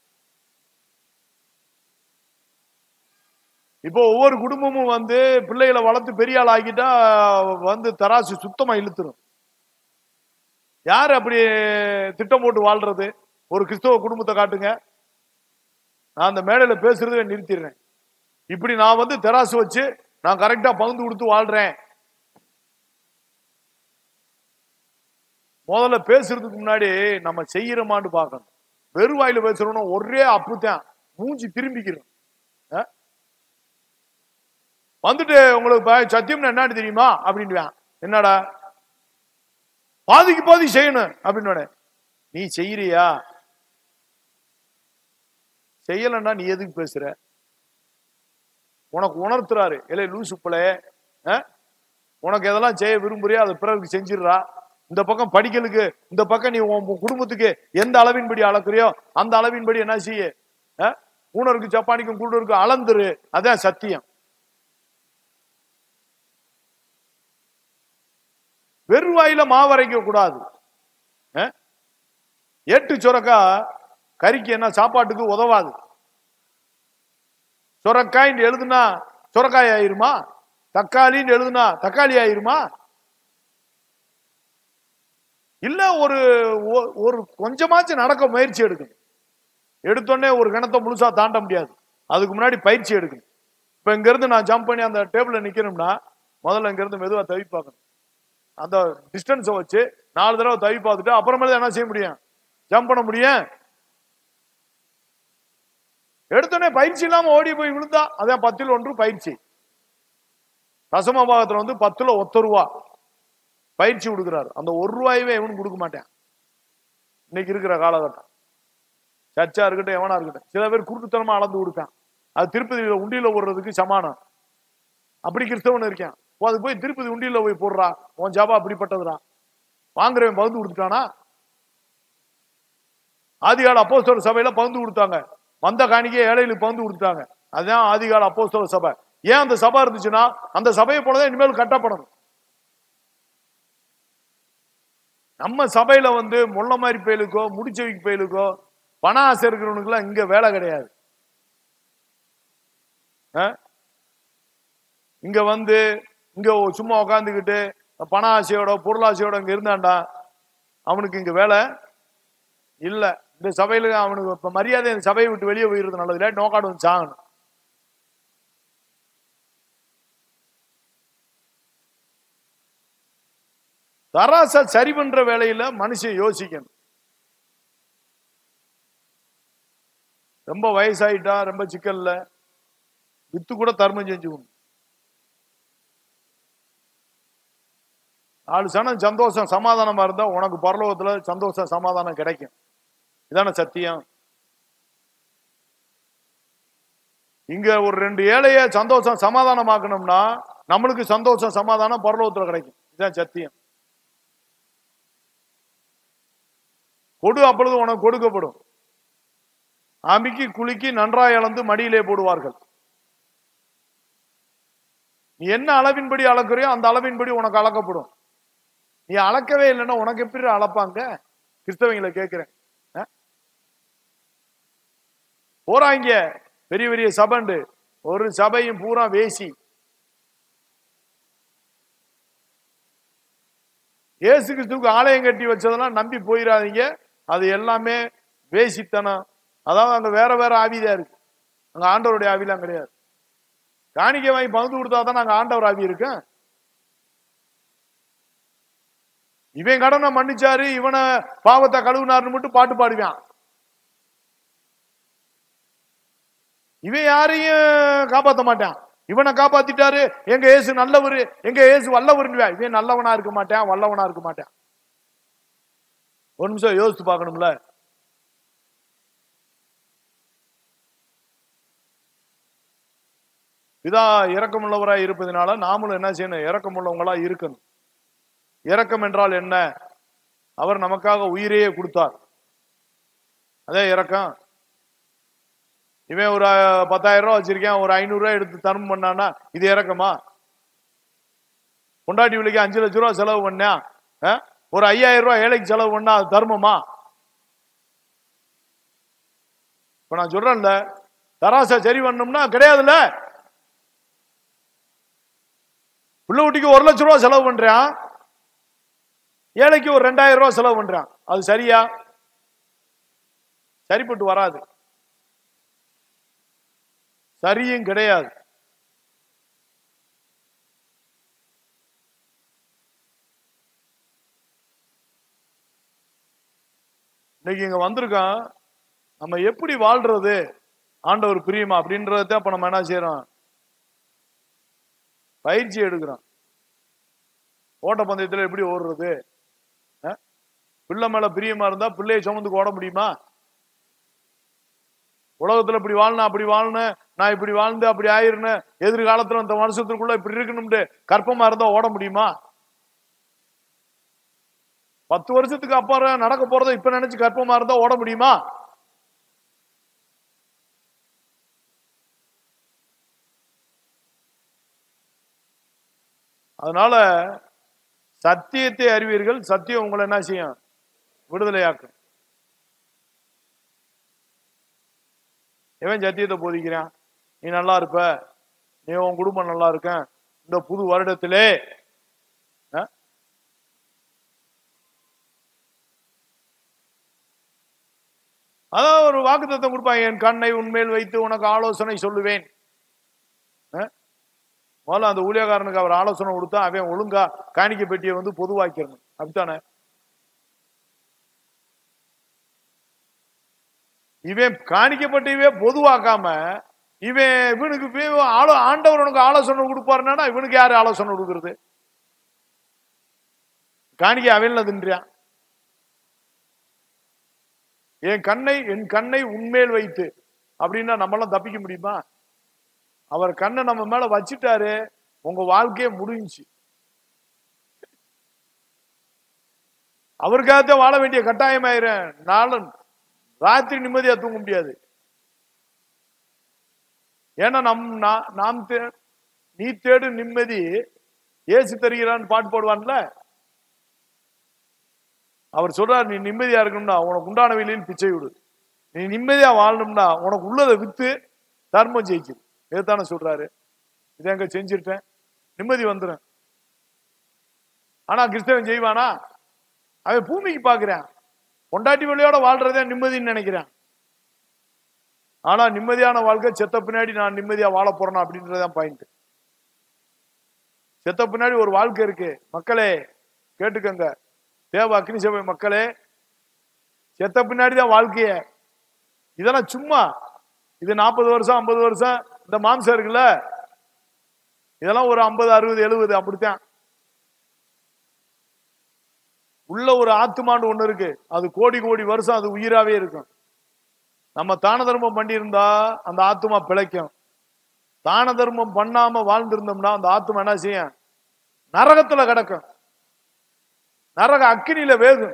இப்போ ஒவ்வொரு குடும்பமும் வந்து பிள்ளைகளை வளர்த்து பெரிய ஆள் ஆகிட்டா வந்து தராசு சுத்தமா இழுத்துரும். யார் அப்படி திட்டம் போட்டு வாழ்றது? ஒரு கிறிஸ்தவ குடும்பத்தை காட்டுங்க. நான் அந்த மேடையில பேசுறதை நிறுத்திடுறேன். இப்படி நான் வந்து தராசு வச்சு நான் கரெக்டா பகிர்ந்து கொடுத்து வாழ்றேன். முதல்ல பேசுறதுக்கு முன்னாடி நம்ம செய்யறோமான்னு பார்க்கணும். வெறும் வாயில பேசுறோம்னா ஒரே அப்புத்தான் மூஞ்சி திரும்பிக்கிறோம். வந்துட்டு உங்களுக்கு சத்தியம் என்னன்னு தெரியுமா அப்படின்னு, என்னடா பாதிக்கு பாதி செய்யணும் அப்படின்னு. நீ செய்யறியா? செய்யலன்னா நீ எதுக்கு பேசுற? உனக்கு உணர்த்துறாரு, இல்லை லூசு பிள்ளை, உனக்கு எதெல்லாம் செய்ய விரும்புறியா அதை பிறருக்கு செஞ்சிடறா. இந்த பக்கம் படிக்கலுக்கு, இந்த பக்கம் நீ உன் குடும்பத்துக்கு எந்த அளவின்படி அளக்குறியோ அந்த அளவின்படி என்ன செய்ய, ஊனருக்கு ஜப்பானிக்கும் குருடருக்கும் அளந்துரு. அதான் சத்தியம். வெறுவாயில மாவரைக்க கூடாது. எட்டு சுரக்கா கறிக்கு என்ன சாப்பாட்டுக்கு உதவாது. சுரக்காய் எழுதுனா சுரக்காய் ஆயிருமா? தக்காளின்னு எழுதுனா தக்காளி ஆயிருமா? இல்ல ஒரு ஒரு கொஞ்சமாச்சும் நடக்க முயற்சி எடுக்கணும். எடுத்தோடனே ஒரு கணத்தை முழுசா தாண்ட முடியாது. அதுக்கு முன்னாடி பயிற்சி எடுக்கணும். இப்ப இங்க இருந்து நான் ஜம்ப் பண்ணி அந்த டேபிள்ல நிக்கணும்னா முதல்ல இங்க இருந்து மெதுவா தவி பார்க்கணும். அந்த டிஸ்டன்ஸை வச்சு நாலு தடவை தவி பார்த்துட்டு அப்புறமேல என்ன செய்ய முடியும், ஜம்ப் பண்ண முடியும். எடுத்தோடனே பயிற்சி இல்லாம ஓடி போய் விழுந்தா அதான் பத்தில் ஒன்று பயிற்சி. ரசமபாகத்துல வந்து பத்துல ஒத்த ரூபா பயிற்சி கொடுக்கிறாரு. அந்த ஒரு ரூபாயவே எவனும் கொடுக்க மாட்டேன் இன்னைக்கு இருக்கிற காலகட்டம். சர்ச்சா இருக்கட்டும் எவனா இருக்கட்டும், சில பேர் குருட்டுத்தனமா அளந்து கொடுப்பேன். அது திருப்பதியில உண்டியில போடுறதுக்கு சமானம். அப்படி கிறிஸ்தவன் இருக்கேன். அது போய் திருப்பதி உண்டியில போய் போடுறா, உன் ஜாபா அப்படிப்பட்டதுடா. வாங்குறவன் பகிர்ந்து கொடுத்துட்டானா? ஆதிகால அப்போஸ்தலர் சபையில பகிர்ந்து கொடுத்தாங்க. வந்த காணிக்கை ஏழைகளுக்கு பகிர்ந்து கொடுத்தாங்க. அதுதான் ஆதிகால அப்போஸ்தலர் சபை. ஏன் அந்த சபை இருந்துச்சுன்னா அந்த சபையை போலதான் இனிமேல் கட்டப்படணும். நம்ம சபையில வந்து முள்ள மாதிரி பயலுக்கோ முடிச்சவிக்கு பயலுக்கோ பண ஆசை இருக்கிறவனுக்கு எல்லாம் இங்க வேலை கிடையாது. இங்க வந்து இங்க சும்மா உட்காந்துக்கிட்டு பண ஆசையோட பொருளாசையோட இங்க இருந்தான்டா அவனுக்கு இங்க வேலை இல்ல. இந்த சபையில அவனுக்கு இப்ப மரியாதை இந்த சபையை விட்டு வெளியே போயிருது நல்லது. இல்லை நோக்காடு வந்து சாகணும். தராச சரி பண்ற வேலையில மனுஷன் யோசிக்கணும். ரொம்ப வயசாயிட்டா ரொம்ப சிக்கல்ல வித்து கூட தர்மம் செஞ்சுக்கணும். நாலு சனம் சந்தோஷம் சமாதானமா இருந்தா உனக்கு பரலோகத்துல சந்தோஷம் சமாதானம் கிடைக்கும். இதான சத்தியம். இங்க ஒரு ரெண்டு ஏழைய சந்தோஷம் சமாதானமாக்கணும்னா நம்மளுக்கு சந்தோஷம் சமாதானம் பரலோகத்துல கிடைக்கும். இதுதான் சத்தியம். கொடு, அப்பொழுது உனக்கு கொடுக்கப்படும். அமிக்கி குலுக்கி நன்றாய் அளந்து மடியிலே போடுவார்கள். நீ என்ன அளவின்படி அளக்குறியோ அந்த அளவின்படி உனக்கு அளக்கப்படும். நீ அளக்கவே இல்லைன்னா உனக்கு எப்படி அளப்பாங்க? கிறிஸ்தவங்களை கேட்கிறேன். போறாங்க பெரிய பெரிய சபைண்டு, ஒரு சபையும் பூரா வேசி. இயேசு கிறிஸ்துவுக்கு ஆலயம் கட்டி வச்சதெல்லாம் நம்பி போயிடாதீங்க. அது எல்லாமே வேசித்தனம். அதாவது அங்க வேற வேற ஆவிதான் இருக்கு, அங்க ஆண்டவருடைய ஆவிலாம் கிடையாது. காணிக்கை வாங்கி பகுந்து கொடுத்தாதான் அங்க ஆண்டவர் ஆவி இருக்கு. இவன் கடனை மன்னிச்சாரு, இவனை பாவத்தை கழுவுனாருன்னு மட்டும் பாட்டு பாடுவான். இவன் யாரையும் காப்பாற்ற மாட்டான். இவனை காப்பாத்திட்டாரு, எங்க இயேசு நல்லவரு, எங்க இயேசு வல்லவருன்னு. இவன் நல்லவனா இருக்க மாட்டான், வல்லவனா இருக்க மாட்டான். ஒரு நிமிஷம் யோசித்து பார்க்கணும்ல. இதா இரக்கமுள்ளவராய் இருப்பதனால நாமளும் என்ன செய்யணும்? இரக்கமுள்ளவங்களா இருக்கணும். இரக்கம் என்றால் என்ன? அவர் நமக்காக உயிரையே கொடுத்தார், அதே இரக்கம். இவன் ஒரு பத்தாயிரம் ரூபாய் வச்சிருக்கேன், ஒரு ஐநூறு ரூபாய் எடுத்து தர்மம் பண்ணானா இது இறக்கமா? பொண்டாட்டி விலைக்கு அஞ்சு லட்சம் ரூபாய் செலவு பண்ணா, ஒரு ஐயாயிரம் ரூபாய் ஏழைக்கு செலவு பண்ணா அது தர்மமா? இப்ப நான் சொல்றேன்ல, தராசை சரி பண்ணணும்னா கிடையாதுல்ல. பிள்ளை குட்டிக்கு ஒரு லட்சம் ரூபாய் செலவு பண்றான், ஏழைக்கு ஒரு ரெண்டாயிரம் ரூபாய் செலவு பண்றான், அது சரியா? சரிப்பட்டு வராது, சரியும் கிடையாது. இன்னைக்கு இங்க வந்திருக்கான், நம்ம எப்படி வாழ்றது ஆண்டவர் பிரியமா அப்படின்றத அப்ப நம்ம என்ன செய்யறோம்? பயிற்சி எடுக்கிறோம். ஓட்ட பந்தயத்துல எப்படி ஓடுறது? பிள்ளை மேல பிரியமா இருந்தா பிள்ளையை சுமந்துக்கு ஓட முடியுமா? உலகத்துல இப்படி வாழணும் அப்படி வாழணும், நான் இப்படி வாழ்ந்து அப்படி ஆயிருந்தேன், எதிர்காலத்துல இந்த வருஷத்துக்குள்ள இப்படி இருக்கணும்னு கற்பமா இருந்தா ஓட முடியுமா? பத்து வருஷத்துக்கு அப்புறம் நடக்க போறதை இப்ப நினைச்சு கற்பமா இருந்தா ஓட முடியுமா? அதனால சத்தியத்தை அறிவீர்கள், சத்தியம் உங்களை என்ன செய்யும்? விடுதலையாக்கும். இவன் சத்தியத்தை போதிக்கிறான், நீ நல்லா இருப்ப, நீ உன் குடும்பம் நல்லா இருக்க இந்த புது வருடத்திலே. அதான் ஒரு வாக்குத்தத்தம் கொடுப்பாங்க, என் கண்ணை உண்மையில் வைத்து உனக்கு ஆலோசனை சொல்லுவேன். முதல்ல அந்த ஊழியக்காரனுக்கு அவர் ஆலோசனை கொடுத்தா அவன் ஒழுங்கா காணிக்கை பெட்டியை வந்து பொதுவாக்கிறணும், அப்படித்தானே? இவன் காணிக்கப்பட்டவே பொதுவாக்காம இவன் இவனுக்கு ஆண்டவர் உனக்கு ஆலோசனை கொடுப்பாருன்னா இவனுக்கு யாரு ஆலோசனை கொடுக்கறது? காணிக்கை அவன்ல தின்றான். என் கண்ணை என் கண்ணை உண்மையில் வைத்து அப்படின்னா நம்மளாம் தப்பிக்க முடியுமா? அவர் கண்ணை நம்ம மேல வச்சுட்டாரு, உங்க வாழ்க்கையே முடிஞ்சு. அவருக்காகத்தான் வாழ வேண்டிய கட்டாயமாயிரும். நாளும் ராத்திரி நிம்மதியா தூங்க முடியாது. ஏன்னா நம் நாம் நீ தேடு நிம்மதி ஏசு தருகிறான்னு பாட்டு போடுவான்ல. அவர் சொல்றார், நீ நிம்மதியா இருக்கணும்னா உனக்கு உண்டான வேலையில் பிச்சை விடு, நீ நிம்மதியா வாழணும்னா உனக்கு உள்ளதை வித்து தர்மம் ஜெயிச்சு. இதுதானே சொல்றாரு. இதை எங்க செஞ்சிருட்டேன், நிம்மதி வந்துடும். ஆனா கிறிஸ்தவன் செய்வானா? அவன் பூமிக்கு பாக்குறான், பொண்டாட்டி வழியோட வாழ்றதே நிம்மதின்னு நினைக்கிறான். ஆனா நிம்மதியான வாழ்க்கை செத்த பின்னாடி நான் நிம்மதியா வாழ போறேன் அப்படின்றதான் பாயிண்ட். செத்த பின்னாடி ஒரு வாழ்க்கை இருக்கு. மக்களே கேட்டுக்கங்க, தேவ அக்னி சபை மக்களே, செத்த பின்னாடிதான் வாழ்க்கைய. இதெல்லாம் சும்மா, இது நாற்பது வருஷம் ஐம்பது வருஷம் இந்த மாம்சம் இருக்குல்ல, இதெல்லாம் ஒரு ஐம்பது அறுபது எழுபது அப்படித்தான். உள்ள ஒரு ஆத்துமாண்டு ஒண்ணு இருக்கு, அது கோடி கோடி வருஷம் அது உயிராவே இருக்கும். நம்ம தான தர்மம் பண்ணியிருந்தா அந்த ஆத்துமா பிழைக்கும். தான தர்மம் பண்ணாம வாழ்ந்திருந்தோம்னா அந்த ஆத்துமா என்ன செய்யும்? நரகத்துல கிடக்கும், நரக அக்கினியில வேகும்.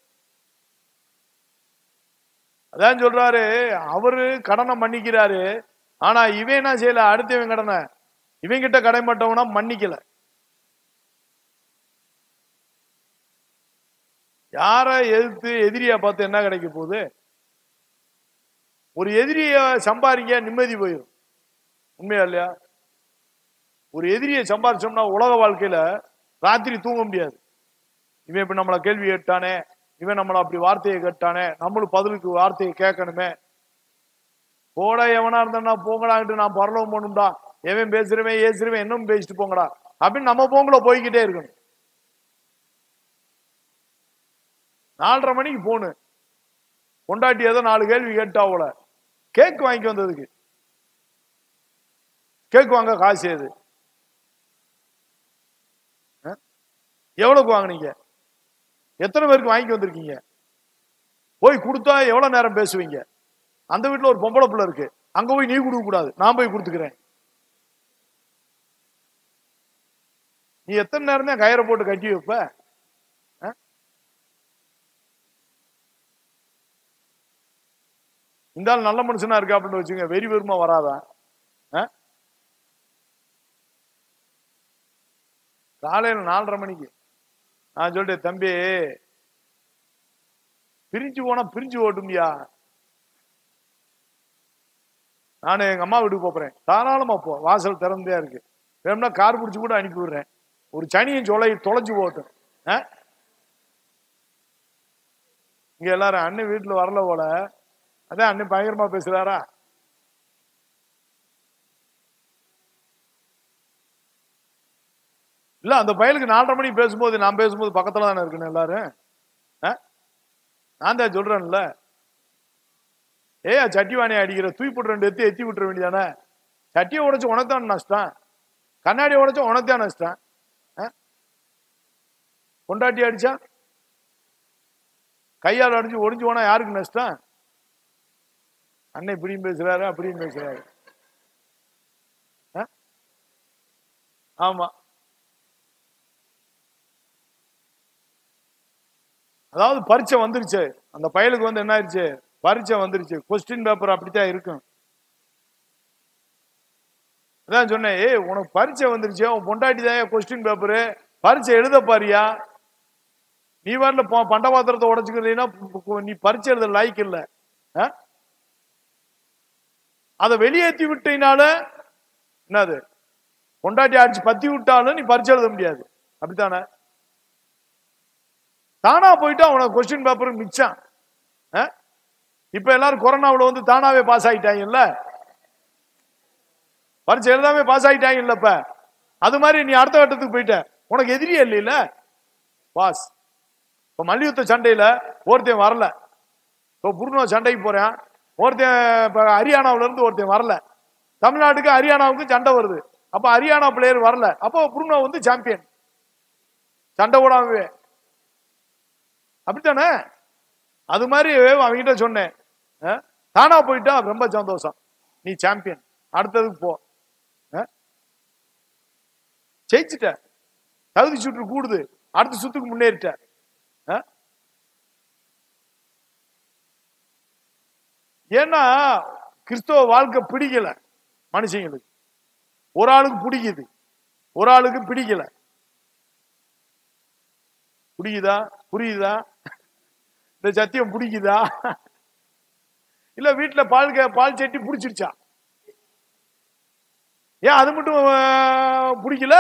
அதான் சொல்றாரு, அவரு கடனை மன்னிக்கிறாரு, ஆனா இவன் என்ன செய்யல? அடுத்தவன் கடனை இவன் கிட்ட கடைப்பட்டவனா மன்னிக்கல. யார எதிர்த்து எதிரியா பார்த்து என்ன கிடைக்க போகுது? ஒரு எதிரிய சம்பாதிக்க நிம்மதி போயிடும். உண்மையா இல்லையா? ஒரு எதிரியை சம்பாதிச்சோம்னா உலக வாழ்க்கையில ராத்திரி தூங்க முடியாது. இவன் இப்ப நம்மளை கேள்வி கேட்டானே, இவன் நம்மளை அப்படி வார்த்தையை கேட்டானே, நம்மளும் பதிலுக்கு வார்த்தையை கேட்கணுமே. போடா எவனா இருந்தா போங்கடான்ட்டு நான் பரலோகம் போகணும்டா, எவன் பேசுறவன் ஏசுறவன் இன்னும் பேசிட்டு போங்கடா அப்படின்னு நம்ம போங்கள போய்கிட்டே இருக்கணும். நாலரை மணிக்கு போனு கொண்டாட்டி ஏதோ நாலு கேள்வி கேட்டா போல, கேக் வாங்கி வந்ததுக்கு கேக் வாங்க காசு ஏது? எவ்வளவுக்கு வாங்கினீங்க? எத்தனை பேருக்கு வாங்கி வந்திருக்கீங்க? போய் கொடுத்தா எவ்வளவு நேரம் பேசுவீங்க? அந்த வீட்டுல ஒரு பொம்பளை பிள்ளை இருக்கு, அங்க போய் நீ கொடுக்க கூடாது, நான் போய் கொடுத்துக்கிறேன். நீ எத்தனை நேரம் தான் கயிறை போட்டு கட்டி வைப்ப? இந்த ஆள் நல்ல மனுஷனா இருக்கா அப்படின்னு வச்சுங்க, வெறி வெறுமா வராதான்? காலையில நாலரை மணிக்கு நான் சொல்லிட்டேன், தம்பி பிரிஞ்சு போனா பிரிஞ்சு ஓட்டும்பியா, நானு எங்க அம்மா வீட்டுக்கு போறேன், தாராளமா போ, வாசல் திறந்தே இருக்கு, வேணும்னா கார் பிடிச்சு கூட அனுப்பி விடுறேன், ஒரு சனியும் சொலை தொலைஞ்சு போட்டும். இங்க எல்லாரும் அண்ணன் வீட்டுல வரல போல, அதான் அண்ணன் பயங்கரமா பேசுறாரா? இல்ல அந்த பயலுக்கு நாலரை மணி பேசும்போது நான் பேசும்போது பக்கத்துல தானே இருக்கணும் எல்லாரும். நான் தான் சொல்றேன்ல, ஏயா சட்டி வாணியை அடிக்கிற, தூய் போட்டு ரெண்டு எத்தி எத்தி விட்டுற வேண்டியதானே? சட்டியை உடைச்சு உனத்தான் நஷ்டம், கண்ணாடியை உடைச்சா உனத்தான் நஷ்டம். கொண்டாட்டி அடிச்சா கையால் அடிச்சு ஒடிஞ்சு போனா யாருக்கு நஷ்டம்? அண்ணன் இப்படியும் பேசுறாரு அப்படியும் பேசுறாரு. ஆமா, அதாவது பரீட்சை வந்துருச்சு, அந்த பயலுக்கு வந்து என்ன ஆயிடுச்சு, பரீட்சை வந்துருச்சு, கொஸ்டின் பேப்பர் அப்படித்தான் இருக்கும். அதான் சொன்னேன், ஏ உனக்கு பரீட்சை வந்துருச்சு, உன் பொண்டாட்டி தான் கொஸ்டின் பேப்பரு, பரீட்சை எழுத பாரியா, நீ வரல பண்ட பாத்திரத்தை உடைச்சுக்கிறீன்னா நீ பரீட்சை எழுத லாய்க்கு இல்ல. அதை வெளியேற்றி விட்டீனால என்னது, பொண்டாட்டி அடிச்சு பத்தி விட்டாலும் நீ பரீட்சை எழுத முடியாது, அப்படித்தானே? தானா போயிட்டு அவனுக்கு கொஸ்டின் பேப்பர் மிச்சம். இப்ப எல்லாரும் கொரோனாவில் வந்து தானாவே பாஸ் ஆகிட்டாங்க இல்ல, பரீட்சை எழுதாமே பாஸ் ஆகிட்டாங்க இல்ல. இப்ப அது மாதிரி நீ அடுத்த கட்டத்துக்கு போயிட்ட, உனக்கு எதிரியே இல்ல பாஸ். இப்ப மல்யுத்த சண்டையில ஒருத்தன் வரல, இப்போ புருனோ சண்டைக்கு போறேன், ஒருத்தன் ஹரியானாவில இருந்து ஒருத்தன் வரல, தமிழ்நாட்டுக்கு ஹரியானாவுக்கு சண்டை வருது, அப்ப ஹரியானா பிளேயர் வரல, அப்போ புருனோ வந்து சாம்பியன், சண்டை போடாமவே, அப்படித்தானே? அது மாதிரி அவங்கிட்ட சொன்னேன், தானா போயிட்டா ரொம்ப சந்தோஷம், நீ சாம்பியன், அடுத்ததுக்கு போ, ஜெயிச்சுட்ட, தகுதி சுற்று கூடுது, அடுத்த சுத்துக்கு முன்னேறிட்ட. ஏன்னா கிறிஸ்தவ வாழ்க்கை பிடிக்கல மனுஷங்களுக்கு, ஒரு ஆளுக்கு பிடிக்குது, ஒரு ஆளுக்கு பிடிக்கல. பிடிக்குதா? புரியுதா? இந்த சத்தியம் பிடிக்குதா? இல்ல வீட்டுல பால் பால் சட்டி பிடிச்சிருச்சா? ஏன் அது மட்டும் பிடிக்கல?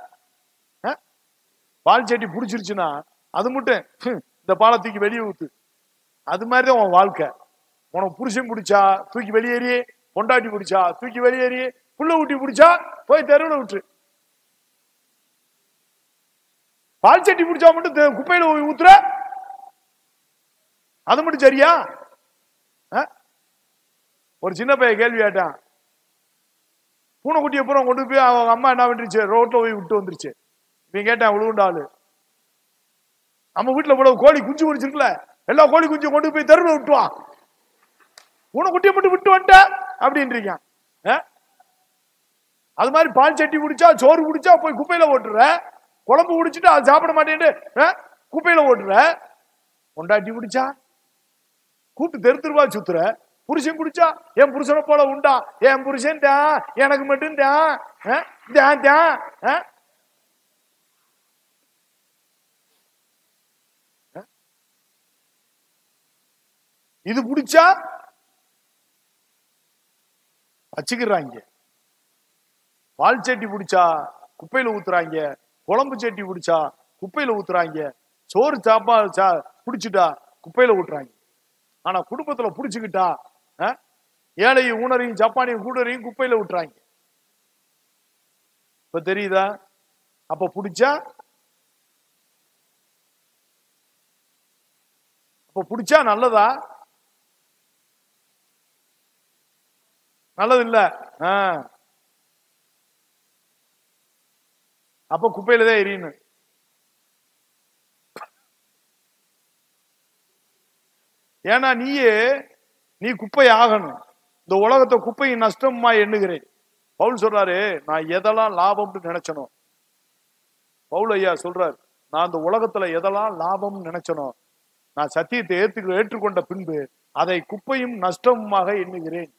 பால் சட்டி பிடிச்சிருச்சுன்னா அது மட்டும் இந்த பாலை தூக்கி வெளியே ஊத்து, அது மாதிரிதான் உன் வாழ்க்கை. உனக்கு புருஷன் பிடிச்சா தூக்கி வெளியேறி, பொண்டாட்டி பிடிச்சா தூக்கி வெளியேறி, புள்ள ஊட்டி பிடிச்சா போய் தெருவில் விட்டுரு. பால் சட்டி பிடிச்சா மட்டும் குப்பையில ஊத்துற, அது மட்டும் சரியா? ஒரு சின்ன பையன் கேள்வி கேட்டான், பூனைக்குட்டியை பூரா கொண்டு போய் அவங்க அம்மா என்ன பண்ணிருச்சு, ரோட்ல போய் விட்டு வந்துருச்சு. இவன் கேட்டான், விழுவுண்டாளு, நம்ம வீட்டுல போட கோழி குஞ்சு குடிச்சிருக்கல, எல்லா கோழி குஞ்சு கொண்டு போய் தெருவில் விட்டுவான், பூனைக்குட்டியை மட்டும் விட்டு வந்துட்ட அப்படின்றீங்க. அது மாதிரி பால் சட்டி குடிச்சா சோறு குடிச்சா போய் குப்பையில ஓட்டுற, குழம்பு குடிச்சுட்டு அது சாப்பிட மாட்டேன்னு குப்பையில ஓட்டுற, பொண்டாட்டி குடிச்சா கூட்டு தெரு தெருவா சுத்துற, புருஷன் குடிச்சா என் புருஷனை போல உண்டா, என் புருஷன் தான் எனக்கு மட்டும் தான். இது பிடிச்சா வச்சுக்கிறாங்க, பால் சட்டி பிடிச்சா குப்பையில ஊத்துறாங்க, குழம்பு சட்டி பிடிச்சா குப்பையில ஊத்துறாங்க, சோறு சாப்பா சா பிடிச்சிட்டா குப்பையில விட்டுறாங்க. ஆனா குடும்பத்துல பிடிச்சுக்கிட்டா ஏழையும் ஊனரையும் ஜப்பானையும் கூடரையும் குப்பையில விட்டுறாங்க. இப்ப தெரியுதா? அப்ப பிடிச்சா அப்ப பிடிச்சா நல்லதா? நல்லது இல்ல. அப்ப குப்பையில தான் எரியணும். ஏன்னா நீயே நீ குப்பை ஆகணும். இந்த உலகத்தை குப்பையின் நஷ்டமா எண்ணுகிறேன். பவுல் சொல்றாரு, நான் எதெல்லாம் லாபம்னு நினைச்சனோ, பவுல் ஐயா சொல்றாரு, நான் இந்த உலகத்துல எதெல்லாம் லாபம்னு நினைச்சனோ, நான் சத்தியத்தை ஏற்று ஏற்றுக்கொண்ட பின்பு அதை குப்பையும் நஷ்டமுமாக எண்ணுகிறேன்.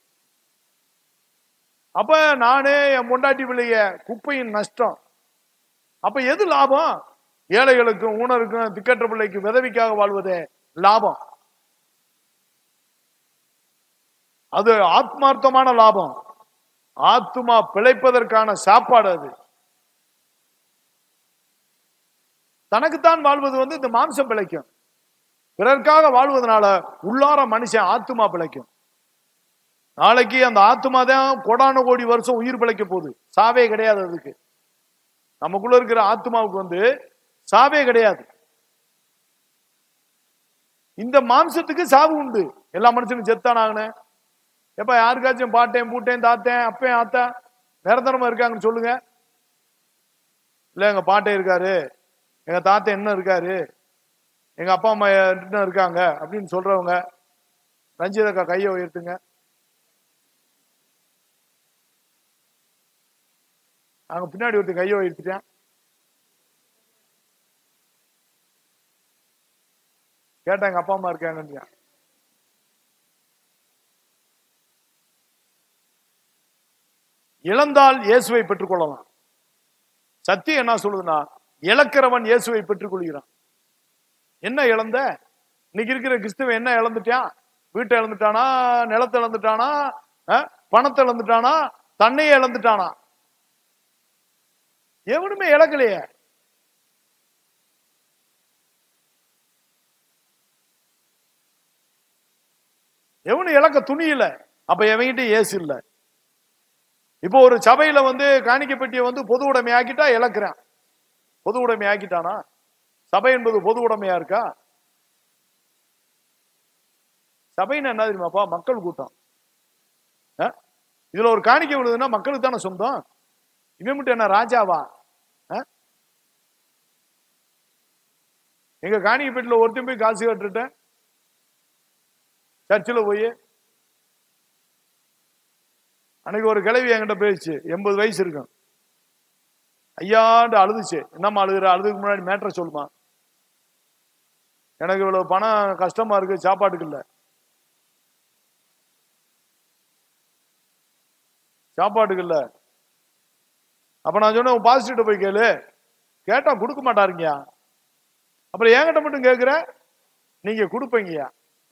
அப்ப நானே என் பொண்டாட்டி பிள்ளைய குப்பையின் நஷ்டம். அப்ப எது லாபம்? ஏழைகளுக்கும் ஊனருக்கும் திக்கற்ற பிள்ளைக்கு விதவிக்காக வாழ்வதே லாபம். அது ஆத்மார்த்தமான லாபம். ஆத்மா பிழைப்பதற்கான சாப்பாடு. அது தனக்குத்தான் வாழ்வது வந்து இந்த மாம்சம் பிழைக்கும். பிறர்க்காக வாழ்வதனால உள்ளார மனுஷன் ஆத்மா பிழைக்கும். நாளைக்கு அந்த ஆத்மா தான் கோடான கோடி வருஷம் உயிர் பிழைக்க போகுது. சாவே கிடையாது அதுக்கு. நமக்குள்ள இருக்கிற ஆத்மாவுக்கு வந்து சாவே கிடையாது. இந்த மாம்சத்துக்கு சாவு உண்டு. எல்லா மனுஷனும் செத்தான் ஆகணும். எப்ப யாருக்காச்சும் பாட்டேன் பூட்டேன் தாத்தேன் அப்பேன் ஆத்தா நிரந்தரமா இருக்காங்கன்னு சொல்லுங்க. இல்ல எங்க பாட்டே இருக்காரு, எங்க தாத்தா என்ன இருக்காரு, எங்க அப்பா அம்மா என்ன இருக்காங்க அப்படின்னு சொல்றவங்க ரஞ்சிதக்கா கையை உயர்த்துங்க. அங்க பின்னாடி ஒருத்தர் கையை உயர்த்திட்டேன். கேட்டா எங்க அப்பா அம்மா இருக்காங்க. இழந்தால் இயேசுவை பெற்றுக் கொள்ளலாம். சத்தியம் என்ன சொல்லுதுன்னா, இழக்கிறவன் இயேசுவை பெற்றுக் கொள்கிறான். என்ன இழந்த? இன்னைக்கு இருக்கிற கிறிஸ்துவ என்ன இழந்துட்டான்? வீட்டை இழந்துட்டானா, நிலத்தை இழந்துட்டானா, பணத்தை இழந்துட்டானா, தன்னையே இழந்துட்டானா? எவனுமே இழக்கலையே. எவனும் இழக்க துணியில. அப்ப எவங்கிட்ட இயேசு இல்ல. இப்போ ஒரு சபையில வந்து காணிக்கை பெட்டியை வந்து பொது உடைமை ஆக்கிட்டா இழக்கிறான். பொது உடைமை ஆக்கிட்டானா? சபை என்பது பொது உடைமையா இருக்கா? சபைன்னு என்ன தெரியுமாப்பா? மக்கள் கூட்டம். இதுல ஒரு காணிக்கை விழுதுன்னா மக்களுக்கு தானே சொந்தம். இவன் மட்டும் என்ன ராஜாவா? எங்க காணிக்கை பெட்டியில ஒருத்தையும் போய் காசு கட்டுட்டேன். சர்ச்சில் போய் அன்னைக்கு ஒரு கிழவி என்கிட்ட போயிடுச்சு. எண்பது வயசு இருக்கும். ஐயாண்டு அழுதுச்சு. என்னம்மா அழுகுற? அழுதுக்கு முன்னாடி மேட்ரை சொல்லுமா. எனக்கு இவ்வளவு பணம் கஷ்டமா இருக்கு, சாப்பாட்டுக்கு இல்ல, சாப்பாட்டுக்கு இல்ல. அப்ப நான் சொன்னேன், பாசிட்டிவ் போய் கேளு. கேட்டா கொடுக்க மாட்டாருங்கயா. அப்புறம் என்கிட்ட மட்டும் கேட்கிற, நீங்க கொடுப்பீங்கயா.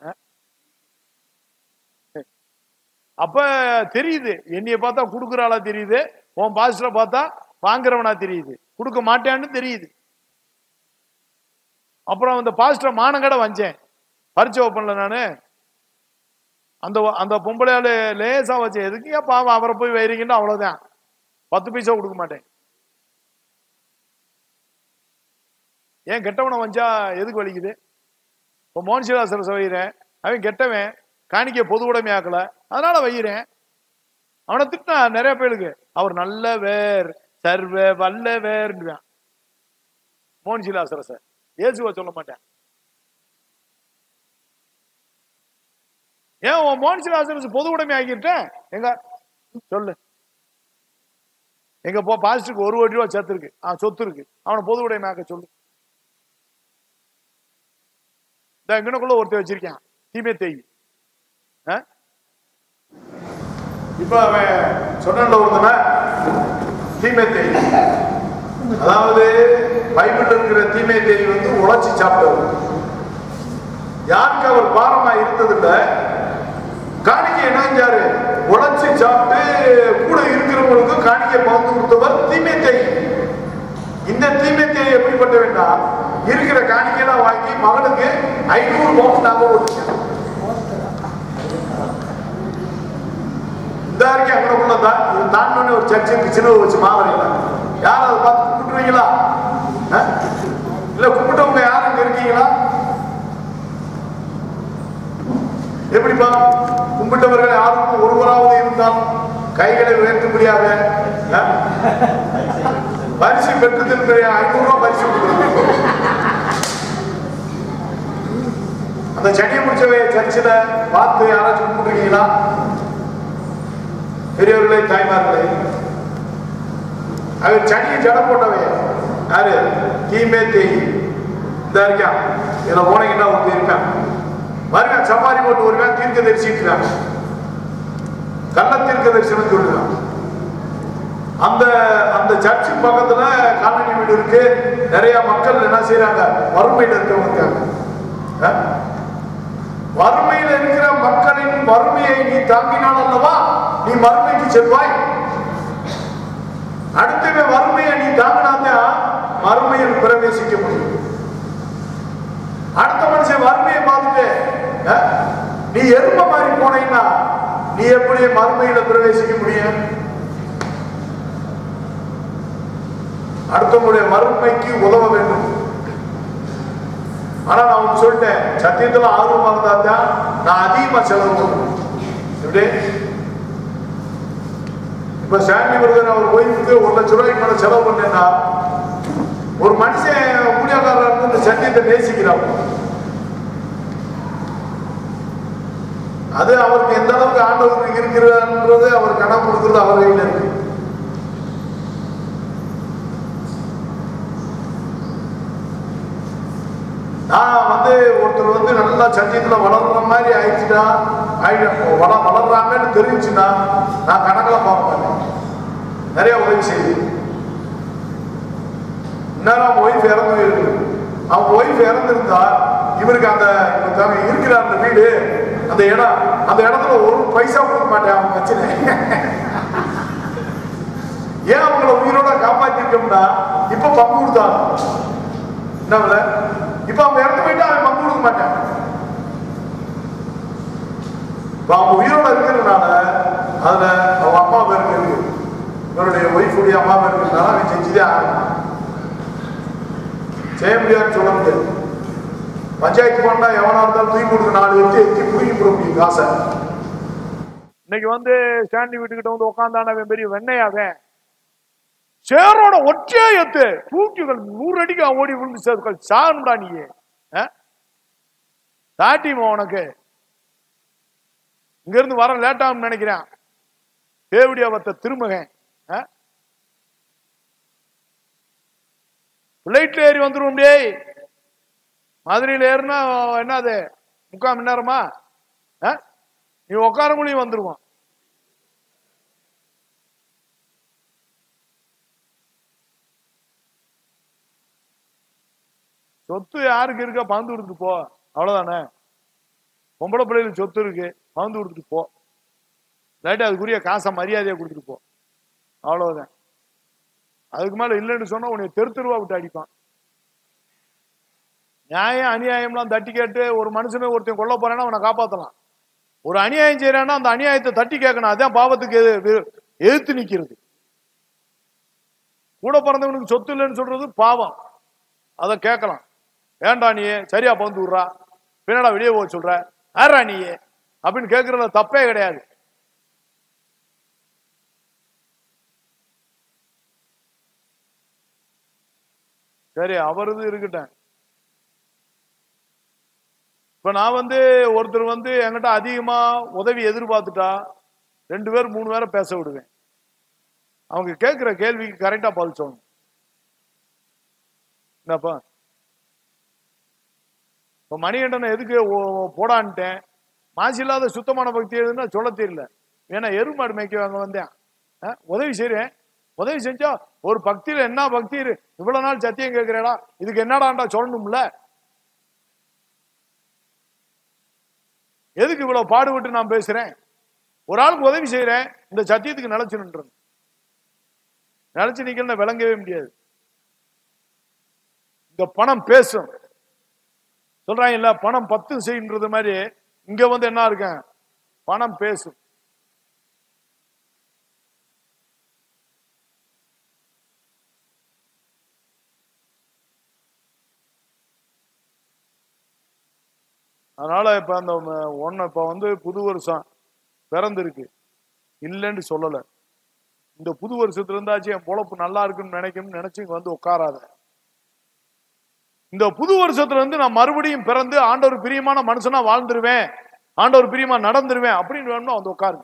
அப்ப தெரியுது, என்னைய பார்த்தா கொடுக்குறாளா தெரியுது, உன் பாஸ்டரை பார்த்தா வாங்குறவனா தெரியுது, கொடுக்க மாட்டேன்னு தெரியுது. அப்புறம் அந்த பாஸ்டரை மானங்கட வந்தேன். பரிச்சை ஓப்பன்ல நானு அந்த அந்த பொம்பளையால லேசா வச்சேன். எதுக்கு பாவம் அவரை போய் வைறீங்கன்னு, அவ்வளவுதான். பத்து பைசா கொடுக்க மாட்டேன். ஏன் கெட்டவனை வந்தா எதுக்கு வலிக்குது? இப்போ மோகன்சிலாசரச வைகிறேன், அவன் கெட்டவன், காணிக்க பொது உடைமை ஆக்கல, அதனால வைகிறேன். அவனை திட்டினா நிறைய பேருக்கு அவர் நல்ல வேர் சர்வ வல்ல வேர். மோகன்சிலாசரச இயேசுவ சொல்ல மாட்டேன். ஏன் உன் மோகன்சிலாசரச பொது உடைமை ஆக்கிட்டேன்? எங்க சொல்லு. எங்க போ பாஸ்டருக்கு ஒரு கோடி ரூபாய் சேர்த்து இருக்கு, சொத்து இருக்கு, அவனை பொது உடைமை ஆக்க சொல்லு. எங்கனக்குள்ள ஒருத்தர் வச்சிருக்கான் தீமே தேய். இப்ப அவன் சொன்ன ஒருத்தன தீமை தேய், அதாவது பைபிள் இருக்கிற தீமை தேய் வந்து உழைச்சி சாப்பிட்டவர். யாருக்கு அவர் பாரமா இருந்ததில்லை. காணிக்கை இணைஞ்சாரு, உழைச்சி சாப்பிட்டு கூட இருக்கிறவங்களுக்கு காணிக்கை பகிர்ந்து கொடுத்தவர் தீமை தேய். இந்த தீமை தேய் எப்படிப்பட்ட வேண்டாம், இருக்கிற காணிக்கையெல்லாம் வாங்கி மகனுக்கு ஐநூறு பவுன் நாங்க ஓட்டுச்சேன். இந்த அறிக்கை அங்கனக்குள்ளதான் இது தாண்டி ஒரு சர்ச்சைக்கு சிலுவை வச்சு மாவரையில யாரும் அதை பார்த்து கும்பிட்டுருவீங்களா? இல்ல கும்பிட்டவங்க யாரும் இங்க இருக்கீங்களா? எப்படிப்பா கும்பிட்டவர்கள் யாருக்கும் ஒருவராவது இருந்தால் கைகளை உயர்த்தும்படியாக பரிசு பெற்றது ஐநூறு ரூபாய் பரிசு கொடுக்குறது. அந்த சனியை முடிச்சவைய சர்ச்சில் பார்த்து யாராச்சும் கும்பிட்டுருக்கீங்களா? பெரியவர்களே தாய்மார்களே, அவர் சனியை ஜட போட்டவைய யாரு? தீமே தேய் இந்த இருக்கா இதுல போனீங்கன்னா ஒருத்தர் இருக்கான் வருவேன், சப்பாரி போட்டு வருவேன், தீர்க்க தரிசிக்கிறான், கள்ள தீர்க்க தரிசனம் சொல்லுறான். அந்த அந்த சர்ச்சு பக்கத்துல காலனி வீடு இருக்கு. நிறைய மக்கள் என்ன செய்யறாங்க? வறுமையில இருக்கவங்க. வறுமையில இருக்கிற மக்களின் வறுமையை நீ தாங்கினால் அல்லவா நீ மறுமைக்கு செல்வாய். அடுத்த வறுமையை நீ தாங்கினாதான் மறுமையில் பிரவேசிக்க முடியும். அடுத்த மனுஷன் வறுமையை பார்த்துட்டு நீ எரும மாதிரி போனீங்கன்னா நீ எப்படி மறுமையில பிரவேசிக்க முடியும்? அடுத்தவங்களுடைய வறுமைக்கு உதவ வேண்டும். ஆனா நான் உனக்கு சொல்லிட்டேன், சத்தியத்துல ஆர்வமா இருந்தா தான் நான் அதிகமா செலவு பண்ணுவேன். எப்படி இப்ப சாமி வருகிற அவர் ஒய்ஃபுக்கு ஒரு லட்சம் ரூபாய்க்கு மேல செலவு பண்ணேன்னா ஒரு மனுஷன் ஊழியக்காரர் இந்த சத்தியத்தை நேசிக்கிறான். அது அவருக்கு எந்த அளவுக்கு ஆண்டவருக்கு இருக்கிறது அவர் கணக்கு கொடுக்கிறது அவர் கையில் இருக்கு. நான் வந்து ஒருத்தர் வந்து நல்லா சத்தியத்துல வளர்ற மாதிரி ஆயிடுச்சுன்னா வள வளர்றாங்கன்னு தெரிஞ்சுன்னா நான் கணக்கில் பார்க்க மாட்டேன், நிறைய உதவி செய்வேன். இன்னும் அவன் ஒய்ஃப் இறந்து இருக்கு. அவன் ஒய்ஃப் இறந்துருந்தா இவருக்கு அந்த இருக்கிற அந்த வீடு அந்த இடம் அந்த இடத்துல ஒரு பைசா கொடுக்க மாட்டேன். அவன் பிரச்சனை ஏன் அவங்கள உயிரோட காப்பாத்திருக்கோம்னா இப்ப பங்கு கொடுத்தான் என்ன இப்ப அவங்க இறந்து போயிட்டா அவன் பங்கு கொடுக்க மாட்டான். அவங்க உயிரோட இருக்கிறதுனால அதுல அவன் அம்மா பேருக்கு இருக்கு, இவருடைய ஒய்ஃபுடைய அம்மா பேருக்கு இருக்கிறதுனால அவன் செஞ்சுதே ஆகணும். செய்ய முடியாதுன்னு சொல்ல முடியாது. பஞ்சாயத்து போனா எவனா இருந்தாலும் தூக்கி கொடுக்க நாலு எடுத்து எத்தி புரிஞ்சு போட முடியும் காசை. இன்னைக்கு வந்து ஸ்டாண்டி வீட்டுக்கிட்ட வந்து உட்காந்தானவன் பெரிய வெண்ணையாவன் சேரோட ஒற்றையா எத்து தூக்கிகள் நூறு அடிக்கு ஓடி விழுந்து சேர்த்துக்கள் சாணுடா நீ தாட்டிமா உனக்கு இங்க இருந்து வர லேட்டாகும் நினைக்கிறேன். தேவடியா வத்த திருமகன் பிளைட்ல ஏறி வந்துருவோம். டேய் மதுரையில் ஏறுனா என்னது முக்கால் மணி நேரமா? நீ உட்காரங்குழியும் வந்துருவான். சொத்து யாருக்கு இருக்கா பகிர்ந்து கொடுத்துட்டு போ, அவ்வளவுதானே. பொம்பளை பிள்ளைகளுக்கு சொத்து இருக்கு, பகிர்ந்து கொடுத்துட்டு போ. இல்லாட்டி அதுக்குரிய காசை மரியாதையை கொடுத்துட்டு போ, அவ்வளவுதான். அதுக்கு மேல இல்லைன்னு சொன்னா உன்னை தெரு தெருவா விட்டு அடிப்பான். நியாயம் அநியாயம்லாம் தட்டி கேட்டு ஒரு மனுஷனை ஒருத்தன் கொல்ல போறான்னா அவனை காப்பாத்தலாம். ஒரு அநியாயம் செய்யறான்னா அந்த அநியாயத்தை தட்டி கேட்கணும். அதான் பாவத்துக்கு எதிர்த்து நிக்கிறது. கூட பிறந்தவனுக்கு சொத்து இல்லைன்னு சொல்றது பாவம், அதை கேட்கலாம். ஏண்டா நீ சரியா பந்து விடுறா, பின்னடா வெளியே போக சொல்ற, ஆறா நீ அப்படின்னு கேட்கறதுல தப்பே கிடையாது. சரி அவரது இருக்கட்டும். இப்ப நான் வந்து ஒருத்தர் வந்து என்கிட்ட அதிகமா உதவி எதிர்பார்த்துட்டா ரெண்டு பேர் மூணு பேரை பேச விடுவேன். அவங்க கேட்கிற கேள்விக்கு கரெக்டா பதில் சொல்லணும். என்னப்பா இப்ப மணிகண்டனை எதுக்கு போடான்ட்டேன்? மாசு இல்லாத சுத்தமான பக்தி எதுன்னா சொல்ல தெரியல. ஏன்னா எருமாடு மேய்க்க வாங்க வந்தேன், உதவி செய்றேன். உதவி செஞ்சா ஒரு பக்தியில என்ன பக்தி இவ்வளவு நாள் சத்தியம் கேட்கிறேடா, இதுக்கு என்னடாண்டா சொல்லணும்ல. எதுக்கு இவ்வளவு பாடுபட்டு நான் பேசுறேன்? ஒரு ஆளுக்கு உதவி செய்யறேன், இந்த சத்தியத்துக்கு நிலைச்சு நின்று நிலைச்சு நிக்கல விளங்கவே முடியாது. இந்த பணம் பேசும். சொல்றாங்க இல்ல, பணம் பத்து செய்யறது மாதிரி இங்க வந்து என்ன இருக்கேன், பணம் பேசும். அதனால இப்ப அந்த ஒன்னு இப்ப வந்து புது வருஷம் பிறந்திருக்கு, இல்லைன்னு சொல்லல. இந்த புது வருஷத்துல இருந்தாச்சு என் பொழப்பு நல்லா இருக்குன்னு நினைக்கும் நினைச்சு வந்து உட்காராத. இந்த புது வருஷத்துல இருந்து நான் மறுபடியும் பிறந்து ஆண்டவர் பிரியமான மனுஷனா வாழ்ந்துருவேன், ஆண்டவர் பிரியமா நடந்துருவேன் அப்படின்னு வேணும்னா வந்து உட்காருங்க.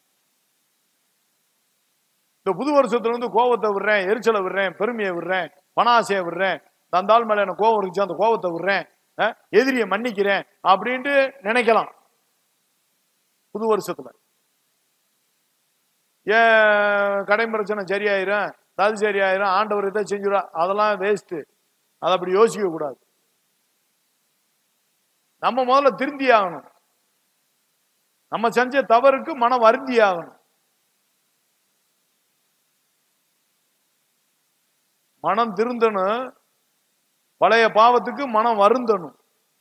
இந்த புது வருஷத்துல இருந்து கோபத்தை விடுறேன், எரிச்சலை விடுறேன், பெருமையை விடுறேன், பணாசையை விடுறேன், தந்தாள் மேல எனக்கு கோபம் இருந்துச்சு அந்த கோபத்தை விடுறேன், எதிரியை மன்னிக்கிறேன் அப்படின்ட்டு நினைக்கலாம். புது வருஷத்துல ஏன் கடை பிரச்சனை சரியாயிரும், அது சரியாயிரும், ஆண்டவர் இதை செஞ்சுடா, அதெல்லாம் வேஸ்ட். அதை அப்படி யோசிக்க கூடாது. நம்ம முதல்ல திருந்தி ஆகணும். நம்ம செஞ்ச தவறுக்கு மனம் வருந்தி ஆகணும். மனம் திருந்தணும், பழைய பாவத்துக்கு மனம் வருந்தணும்.